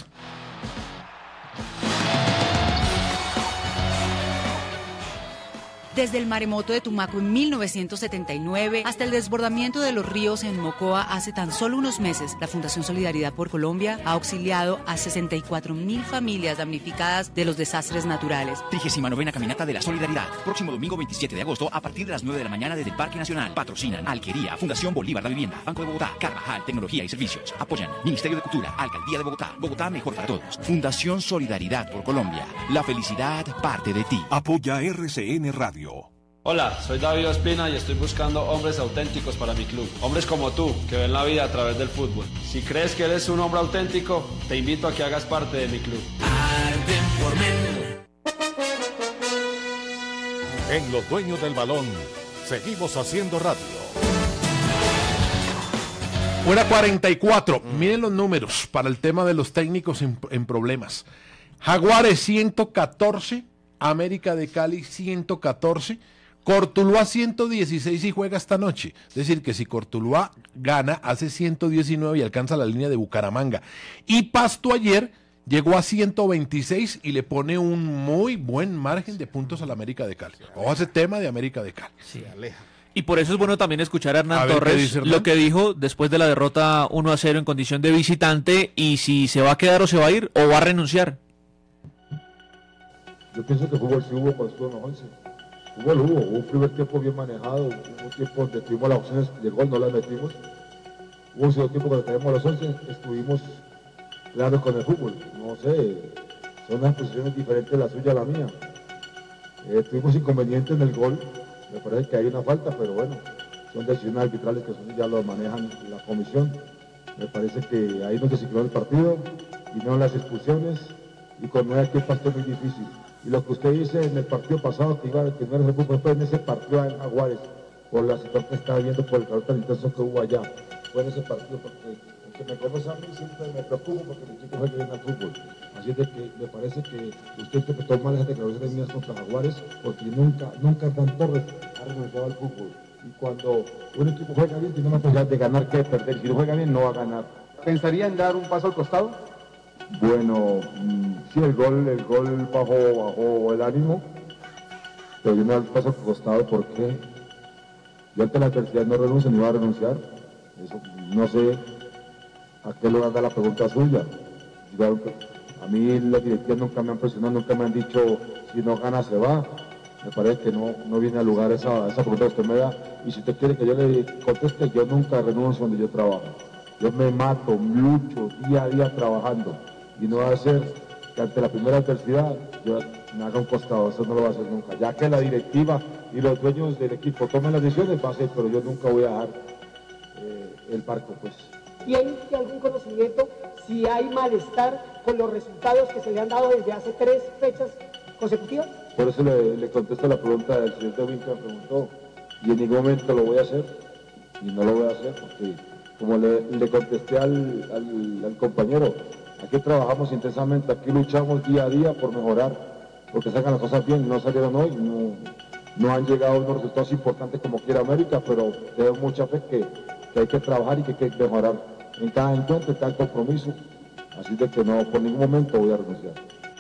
Desde el maremoto de Tumaco en mil novecientos setenta y nueve hasta el desbordamiento de los ríos en Mocoa hace tan solo unos meses, la Fundación Solidaridad por Colombia ha auxiliado a sesenta y cuatro mil familias damnificadas de los desastres naturales. trigésima novena Caminata de la Solidaridad. Próximo domingo veintisiete de agosto a partir de las nueve de la mañana desde el Parque Nacional. Patrocinan Alquería, Fundación Bolívar La Vivienda, Banco de Bogotá, Carvajal, Tecnología y Servicios. Apoyan Ministerio de Cultura, Alcaldía de Bogotá, Bogotá mejor para todos. Fundación Solidaridad por Colombia. La felicidad parte de ti. Apoya R C N Radio. Hola, soy David Ospina y estoy buscando hombres auténticos para mi club. Hombres como tú, que ven la vida a través del fútbol. Si crees que eres un hombre auténtico, te invito a que hagas parte de mi club. En Los Dueños del Balón, seguimos haciendo radio. una cuarenta y cuatro. Miren los números para el tema de los técnicos en, en problemas. Jaguares ciento catorce, América de Cali ciento catorce, Cortuluá ciento dieciséis y juega esta noche. Es decir, que si Cortuluá gana, hace ciento diecinueve y alcanza la línea de Bucaramanga. Y Pasto ayer llegó a ciento veintiséis y le pone un muy buen margen de puntos a la América de Cali. Ojo a ese tema de América de Cali. Sí. Y por eso es bueno también escuchar a Hernán A ver, ¿qué Torres, dice Hernán? lo que dijo después de la derrota uno a cero en condición de visitante, y si se va a quedar o se va a ir o va a renunciar. Yo pienso que fútbol sí hubo cuando estuvo en los once. Fútbol hubo, hubo un primer tiempo bien manejado, hubo un tiempo donde tuvimos las opciones de gol, no las metimos. Hubo un segundo tiempo cuando teníamos los once, estuvimos claros con el fútbol. No sé, son unas posiciones diferentes la suya a la mía. Eh, tuvimos inconvenientes en el gol, me parece que hay una falta, pero bueno, son decisiones arbitrales que son, ya lo manejan la comisión. Me parece que ahí nos desequilibró el partido, vinieron las expulsiones, y con nueve aquí el pasto es muy difícil. Y lo que usted dice en el partido pasado, que, iba, que no era el fútbol, fue en ese partido en Jaguares, por la situación que estaba viendo, por el calor tan intenso que hubo allá. Fue en ese partido, porque aunque me conoce a mí, siempre me preocupo porque mi equipo juega bien al fútbol. Así es de que me parece que usted interpretó mal esas declaraciones mías contra Jaguares, porque nunca, nunca Hernán Torres ha renunciado al fútbol. Y cuando un equipo juega bien, tiene una posibilidad de ganar que de perder. Si no juega bien, no va a ganar. ¿Pensaría en dar un paso al costado? Bueno, sí, el gol, el gol bajó, bajó el ánimo, pero yo me doy el paso al costado porque yo ante la adversidad no renuncio ni voy a renunciar. Eso, no sé a qué lugar da la pregunta suya. Yo, a mí las directivas nunca me han presionado, nunca me han dicho si no gana se va. Me parece que no, no viene al lugar esa, esa pregunta que usted me da. Y si usted quiere que yo le conteste, yo nunca renuncio donde yo trabajo. Yo me mato, lucho día a día trabajando. Y no va a ser que ante la primera adversidad yo me haga un costado, eso no lo va a hacer nunca. Ya que la directiva y los dueños del equipo tomen las decisiones, va a ser, pero yo nunca voy a dejar eh, el barco, pues. ¿Tiene algún conocimiento si hay malestar con los resultados que se le han dado desde hace tres fechas consecutivas? Por eso le, le contesto la pregunta del señor Dewin que me preguntó, y en ningún momento lo voy a hacer, y no lo voy a hacer porque, como le, le contesté al, al, al compañero, aquí trabajamos intensamente, aquí luchamos día a día por mejorar, porque sacan las cosas bien, no salieron hoy, no, no han llegado unos resultados importantes como quiere América, pero tengo mucha fe que, que hay que trabajar y que hay que mejorar en cada encuentro, en cada compromiso, así de que no, por ningún momento voy a renunciar.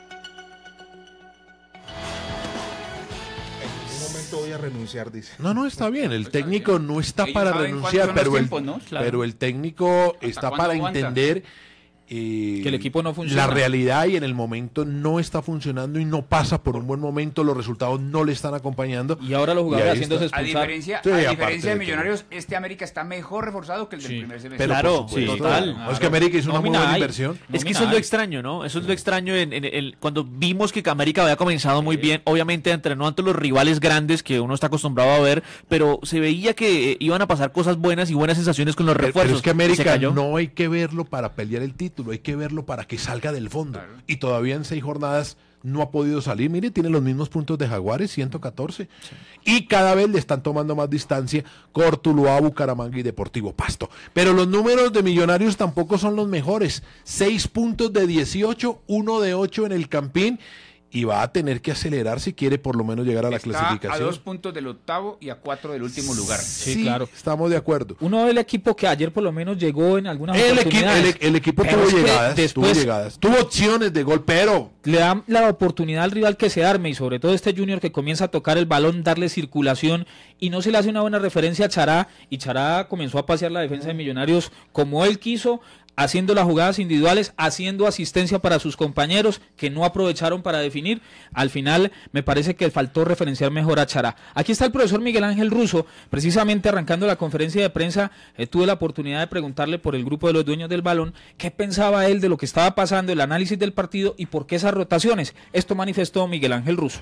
Voy a renunciar, dice. No, no, está bien. El técnico no está Ellos para saben renunciar, cuántos son los pero el, tiempos, ¿no? Claro. pero el técnico está cuándo para aguanta? entender eh, Que el equipo no funciona. la realidad, y en el momento no está funcionando y no pasa por un buen momento, los resultados no le están acompañando. Y ahora los jugadores Y ahí haciéndose está. A expulsar. diferencia, Sí, a aparte diferencia de de Millonarios, este América está mejor reforzado que el del Sí. primer semestre. Pero Claro, por supuesto, sí, total. no, es que América hizo una muy Nómina buena hay. inversión. Es que Nómina eso es lo hay. extraño, ¿no? Eso es lo extraño en, en- en- cuando vimos que América había comenzado muy bien, obviamente entrenó ante los rivales grandes que uno está acostumbrado a ver, pero se veía que eh, iban a pasar cosas buenas y buenas sensaciones con los Pero, refuerzos. pero es que y se América cayó. no hay que verlo para pelear el título, hay que verlo para que salga del fondo. Y todavía en seis jornadas no ha podido salir. Mire, tiene los mismos puntos de Jaguares, ciento catorce. Sí. Y cada vez le están tomando más distancia Cortuluá, Bucaramanga y Deportivo Pasto. Pero los números de Millonarios tampoco son los mejores. seis puntos de dieciocho, uno de ocho en el Campín. Y va a tener que acelerar si quiere por lo menos llegar a la Está clasificación. a dos puntos del octavo y a cuatro del último lugar. Sí, Sí, claro. Estamos de acuerdo. Uno del equipo que ayer por lo menos llegó en algunas El, equi- oportunidades. el, el equipo Pero tuvo es que llegadas, después tuvo llegadas, tuvo opciones de gol, pero le dan la oportunidad al rival que se arme, y sobre todo este Junior que comienza a tocar el balón, darle circulación, y no se le hace una buena referencia a Chará, y Chará comenzó a pasear la defensa de Millonarios como él quiso, haciendo las jugadas individuales, haciendo asistencia para sus compañeros que no aprovecharon para definir. Al final me parece que faltó referenciar mejor a Chará. Aquí está el profesor Miguel Ángel Russo, precisamente arrancando la conferencia de prensa. Eh, tuve la oportunidad de preguntarle por el grupo de los dueños del balón qué pensaba él de lo que estaba pasando, el análisis del partido y por qué esas rotaciones. Esto manifestó Miguel Ángel Russo.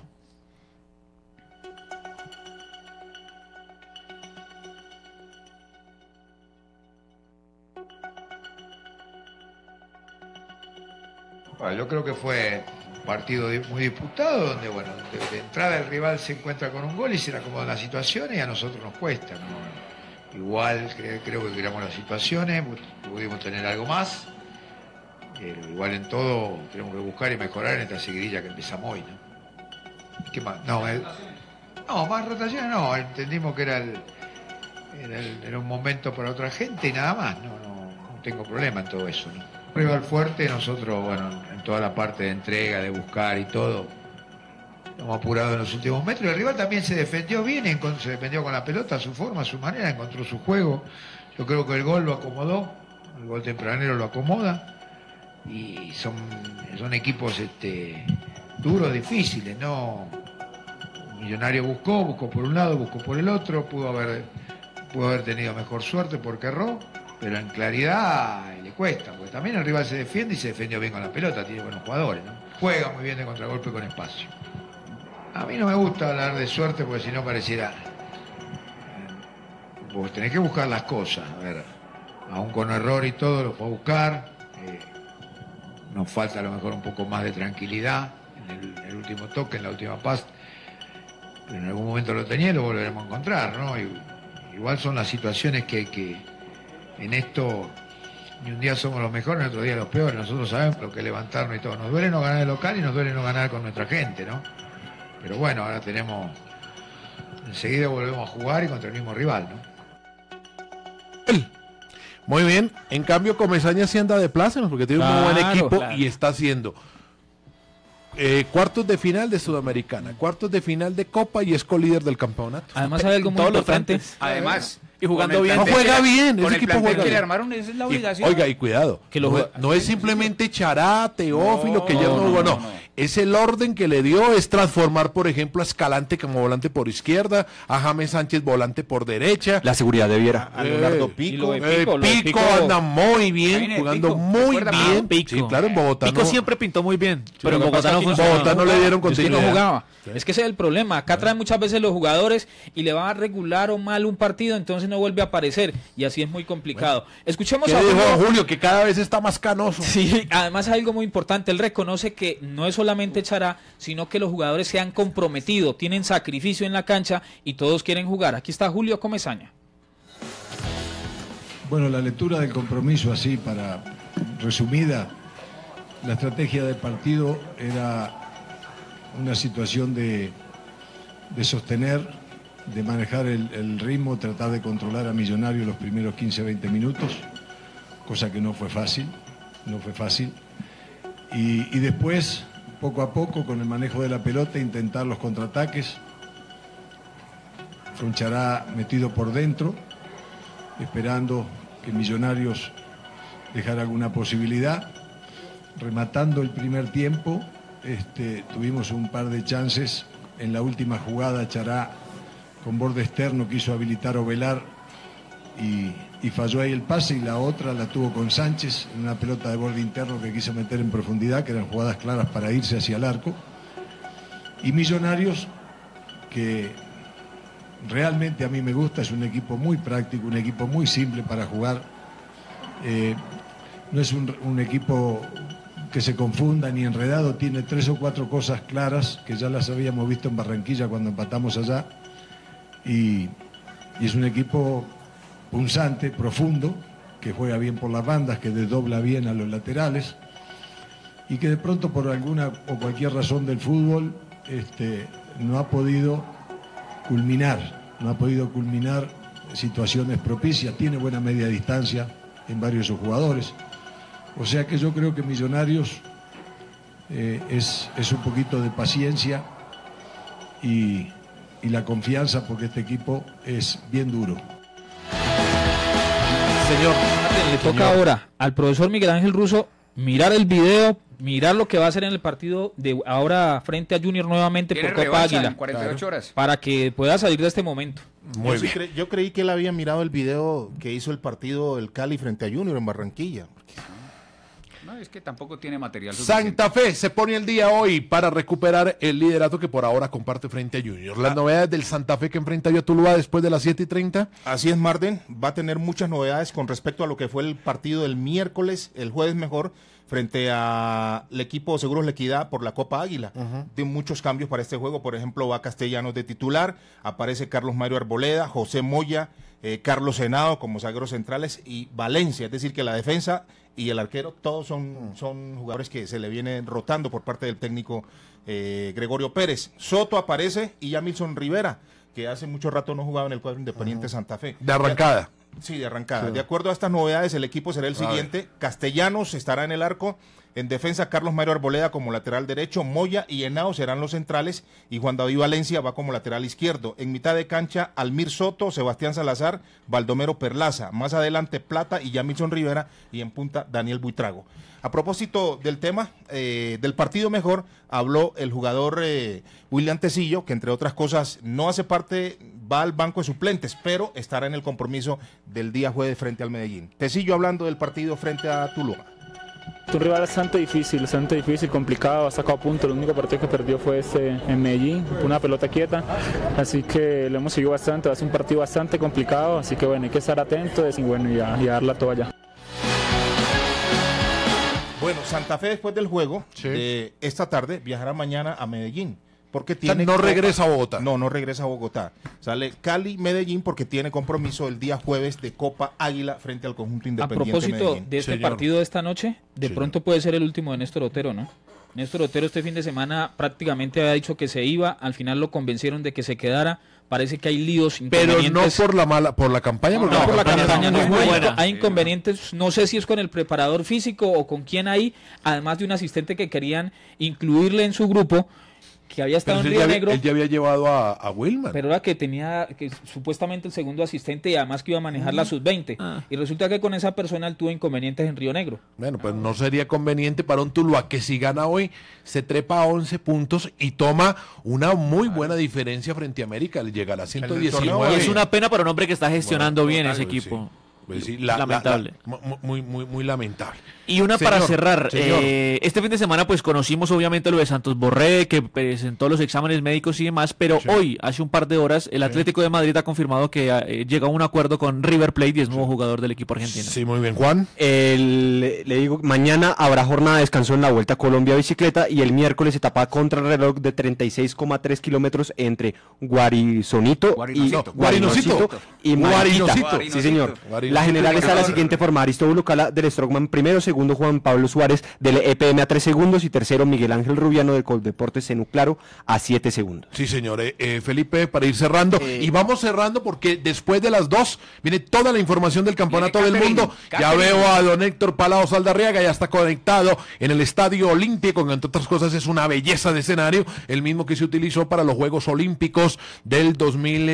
Bueno, yo creo que fue un partido di- muy disputado, donde, bueno, de, de entrada el rival se encuentra con un gol y se le acomodan las situaciones y a nosotros nos cuesta, ¿no? Igual cre- creo que creamos las situaciones, pu- pudimos tener algo más. Eh, igual en todo tenemos que buscar y mejorar en esta seguidilla que empezamos hoy, ¿no? ¿Qué más? No, eh, No, más rotaciones no, entendimos que era, el, era, el, era un momento para otra gente y nada más, no, no, no tengo problema en todo eso, ¿no? Rival fuerte, nosotros, bueno, en toda la parte de entrega, de buscar y todo, hemos apurado en los últimos metros. El rival también se defendió bien, se defendió con la pelota a su forma, a su manera, encontró su juego. Yo creo que el gol lo acomodó, el gol tempranero lo acomoda. Y son, son equipos este, duros, difíciles, ¿no? Millonario buscó, buscó por un lado, buscó por el otro, pudo haber, pudo haber tenido mejor suerte porque erró, pero en claridad le cuesta, porque también el rival se defiende y se defendió bien con la pelota, tiene buenos jugadores, ¿no? Juega muy bien de contragolpe con espacio. A mí no me gusta hablar de suerte porque si no pareciera... Vos tenés que buscar las cosas, a ver, aún con error y todo lo puedo buscar. Eh, nos falta a lo mejor un poco más de tranquilidad en el, en el último toque, en la última paz. Pero en algún momento lo tenía y lo volveremos a encontrar, ¿no? Y, igual son las situaciones que, que en esto ni un día somos los mejores, ni otro día los peores. Nosotros sabemos lo que es levantarnos y todo. Nos duele no ganar el local y nos duele no ganar con nuestra gente, ¿no? Pero bueno, ahora tenemos... Enseguida volvemos a jugar y contra el mismo rival, ¿no? Muy bien, en cambio Comesaña sí anda de plácemes porque tiene Claro, un muy buen equipo claro. y está haciendo eh, cuartos de final de Sudamericana, cuartos de final de Copa y es colíder del campeonato. Además hay algo muy Todos los importante. frentes. Además, Y jugando con el bien. No plantel juega que le- bien, con ese el equipo plantel juega que le bien. armaron, esa es la Y, obligación. oiga, y cuidado, Que lo no, juega- no es simplemente Chará, Teófilo, que ya no no, jugó, no, no. no. Es el orden que le dio, es transformar, por ejemplo, a Escalante como volante por izquierda, a James Sánchez volante por derecha. La seguridad de Viera. A Leonardo Eh, y lo Pico. de Eh, Pico, lo de Pico, Pico- anda muy Ahí bien, viene jugando Pico, muy ¿recuerda? bien. Ah, Pico. Sí, claro, en Bogotá Pico no, siempre pintó muy bien, pero en lo que Bogotá pasa no es que funcionó. Bogotá no le dieron Es que no continuidad. jugaba. Es que ese es el problema. Acá traen muchas veces los jugadores y le va a regular o mal un partido, entonces no vuelve a aparecer. Y así es muy complicado. Escuchemos ¿Qué a dijo Julio. Julio? Que cada vez está más canoso. Sí, además hay algo muy importante. Él reconoce que no es solamente Chará, sino que los jugadores se han comprometido, tienen sacrificio en la cancha y todos quieren jugar. Aquí está Julio Comesaña. Bueno, la lectura del compromiso, así para resumida, la estrategia del partido era una situación de, de sostener, de manejar el, el ritmo, tratar de controlar a Millonarios los primeros quince a veinte minutos, cosa que no fue fácil, no fue fácil. Y, y después, poco a poco, con el manejo de la pelota, intentar los contraataques, con Chará metido por dentro, esperando que Millonarios dejara alguna posibilidad. Rematando el primer tiempo, este, tuvimos un par de chances. En la última jugada, Chará con borde externo quiso habilitar Ovelar y, y falló ahí el pase, y la otra la tuvo con Sánchez en una pelota de borde interno que quiso meter en profundidad, que eran jugadas claras para irse hacia el arco. Y Millonarios, que realmente a mí me gusta, es un equipo muy práctico, un equipo muy simple para jugar. Eh, no es un, un equipo que se confunda ni enredado, tiene tres o cuatro cosas claras que ya las habíamos visto en Barranquilla cuando empatamos allá, y, y es un equipo punzante, profundo, que juega bien por las bandas, que desdobla bien a los laterales, y que de pronto por alguna o cualquier razón del fútbol este, no ha podido culminar, no ha podido culminar situaciones propicias. Tiene buena media distancia en varios de sus jugadores. O sea que yo creo que Millonarios eh, es, es un poquito de paciencia y, y la confianza, porque este equipo es bien duro. Señor, Le toca ahora al profesor Miguel Ángel Russo mirar el video, mirar lo que va a hacer en el partido de ahora frente a Junior nuevamente Tiene por Copa revancha Águila. en cuarenta y ocho horas. Para que pueda salir de este momento. Yo, sí cre- yo creí que él había mirado el video que hizo el partido del Cali frente a Junior en Barranquilla. No, es que tampoco tiene material suficiente. Santa Fe se pone el día hoy para recuperar el liderato que por ahora comparte frente a Junior. Las novedades del Santa Fe que enfrenta a Tuluá después de las siete y treinta. Así es, Marden. Va a tener muchas novedades con respecto a lo que fue el partido del miércoles, el jueves mejor, frente al equipo Seguros La Equidad por la Copa Águila. Ajá. De muchos cambios para este juego. Por ejemplo, va Castellanos de titular, aparece Carlos Mario Arboleda, José Moya, eh, Carlos Henao como zagueros centrales y Valencia. Es decir, que la defensa y el arquero, todos son, son jugadores que se le vienen rotando por parte del técnico eh, Gregorio Pérez. Soto aparece y Yamilson Rivera, que hace mucho rato no jugaba en el cuadro Independiente uh-huh. Santa Fe. De arrancada. Sí, de arrancada. Sí. De acuerdo a estas novedades, el equipo será el siguiente. Castellanos estará en el arco. En defensa, Carlos Mario Arboleda como lateral derecho. Moya y Henao serán los centrales. Y Juan David Valencia va como lateral izquierdo. En mitad de cancha, Almir Soto, Sebastián Salazar, Baldomero Perlaza. Más adelante, Plata y Yamilson Rivera. Y en punta, Daniel Buitrago. A propósito del tema, eh, del partido mejor, habló el jugador eh, William Tecillo, que entre otras cosas no hace parte, va al banco de suplentes, pero estará en el compromiso del día jueves frente al Medellín. Tecillo hablando del partido frente a Tuluá. Un rival bastante difícil, bastante difícil, complicado, ha sacado puntos, el único partido que perdió fue este en Medellín, una pelota quieta, así que lo hemos seguido bastante, va a ser un partido bastante complicado, así que bueno, hay que estar atentos y bueno, y a, y a dar la toalla. Bueno, Santa Fe después del juego sí. de esta tarde viajará mañana a Medellín. Porque tiene no Copa. regresa a Bogotá. No, no regresa a Bogotá. Sale Cali, Medellín, porque tiene compromiso el día jueves de Copa Águila frente al conjunto Independiente A propósito Medellín. de este Señor. partido de esta noche, de Señor. pronto puede ser el último de Néstor Otero, ¿no? Néstor Otero este fin de semana prácticamente había dicho que se iba, al final lo convencieron de que se quedara. Parece que hay líos, pero no por la mala, por la campaña, no, porque no, la por la campaña, campaña no es muy buena. buena. Hay inconvenientes, no sé si es con el preparador físico o con quién hay, además de un asistente que querían incluirle en su grupo, que había estado Pero en él Río ya, Negro. Él ya había llevado a, a Wilman. Pero era que tenía que supuestamente el segundo asistente y además que iba a manejar mm. la sub veinte. Ah. Y resulta que con esa persona él tuvo inconvenientes en Río Negro. Bueno, pues no sería conveniente para un Tuluá que si gana hoy se trepa a once puntos y toma una muy buena diferencia frente a América. Le llegará a ciento diecinueve. Es una pena para un hombre que está gestionando bueno, bien ese pues, equipo. Sí. Pues sí, la, lamentable. La, la, muy, muy, muy lamentable. Y una señor, para cerrar. señor. Eh, este fin de semana pues conocimos obviamente lo de Santos Borré, que presentó los exámenes médicos y demás, pero sí. hoy, hace un par de horas, el Atlético sí. de Madrid ha confirmado que eh, llega a un acuerdo con River Plate y es nuevo sí. jugador del equipo argentino. Sí, muy bien. Juan. El, le digo, mañana habrá jornada de descanso en la Vuelta a Colombia bicicleta y el miércoles etapa contrarreloj de treinta y seis coma tres kilómetros entre Guarizonito Guarinocito. y Guarinocito y Guarinocito. Sí, señor. La general está a la siguiente forma: Aristóbulo Cala del Strongman primero, segundo Juan Pablo Suárez del E P M a tres segundos y tercero Miguel Ángel Rubiano del Coldeportes Senu Claro a siete segundos. Sí, señor. Eh, eh, Felipe, para ir cerrando. Eh, y vamos cerrando porque después de las dos viene toda la información del Campeonato del Mundo. Ya veo a don Héctor Palao Saldarriaga, ya está conectado en el Estadio Olímpico, que entre otras cosas es una belleza de escenario, el mismo que se utilizó para los Juegos Olímpicos del dos mil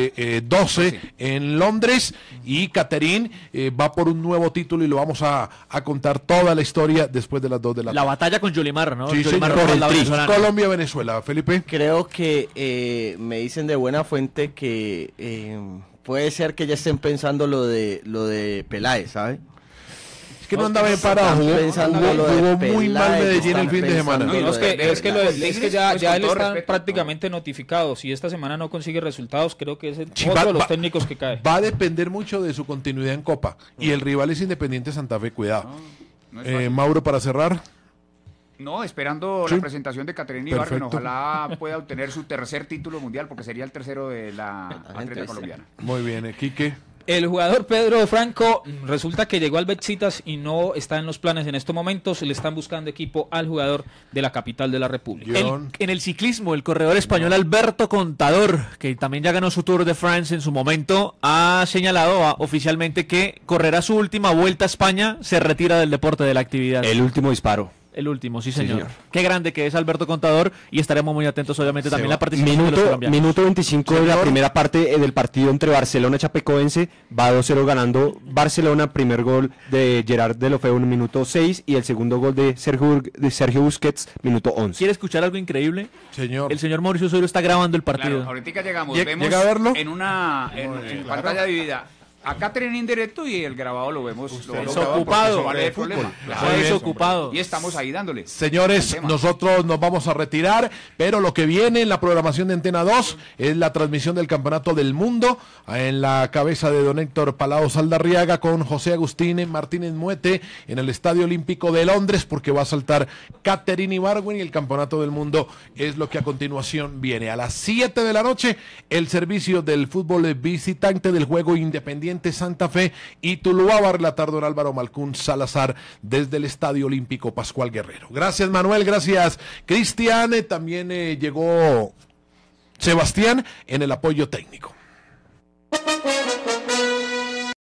doce sí. en Londres. Y Caterín eh, va por un nuevo título y lo vamos a, a contar toda la historia después de las dos de la tarde. La batalla con Yolimar, ¿no? Sí, Yolimar señor, la Colombia-Venezuela. Felipe. Creo que eh, me dicen de buena fuente que eh, puede ser que ya estén pensando lo de lo de Peláez, ¿sabes? Es que no andaba bien parado, jugó, jugó, jugó muy mal Medellín el fin de semana. No, no, es que, es que, lo, es que ya, ya él está prácticamente notificado. Si esta semana no consigue resultados, creo que es el sí, otro va, de los va, técnicos que cae. Va a depender mucho de su continuidad en Copa. Y el rival es Independiente Santa Fe, cuidado. No, no es eh, Mauro, para cerrar. No, esperando sí. la presentación de Caterina Ibargüen, ojalá pueda obtener su tercer título mundial, porque sería el tercero de la atleta colombiana. Muy bien, eh, Quique. El jugador Pedro Franco resulta que llegó al Besiktas y no está en los planes en estos momentos. Le están buscando equipo al jugador de la capital de la República. El, en el ciclismo, el corredor español Alberto Contador, que también ya ganó su Tour de France en su momento, ha señalado a, oficialmente que correrá su última vuelta a España, se retira del deporte de la actividad. El último disparo. El último, sí señor. sí señor. Qué grande que es Alberto Contador y estaremos muy atentos obviamente también a la participación minuto, de los colombianos. Minuto veinticinco señor. De la primera parte del partido entre Barcelona y Chapecoense, va dos cero ganando Barcelona, primer gol de Gerard Deulofeu en minuto seis y el segundo gol de Sergio, de Sergio Busquets, minuto once. ¿Quiere escuchar algo increíble? Señor. El señor Mauricio Osorio está grabando el partido. Claro, ahorita llegamos, Llega, vemos ¿llega a verlo? en una en, no, en claro. pantalla dividida. Acá tienen indirecto y el grabado lo vemos. Lo, es ocupado. Vale el problema. Claro. Es ocupado. Y estamos ahí dándole. Señores, nosotros nos vamos a retirar, pero lo que viene en la programación de Antena dos es la transmisión del Campeonato del Mundo en la cabeza de don Héctor Palao Saldarriaga con José Agustín Martínez Muete en el Estadio Olímpico de Londres, porque va a saltar Caterina Ibargüen y el Campeonato del Mundo es lo que a continuación viene. A las siete de la noche, el servicio del fútbol visitante del juego Independiente Independiente Santa Fe y Tuluá. Va a relatar don Álvaro Malcún Salazar desde el Estadio Olímpico Pascual Guerrero. Gracias, Manuel, gracias, Cristian. Eh, también eh, llegó Sebastián en el apoyo técnico.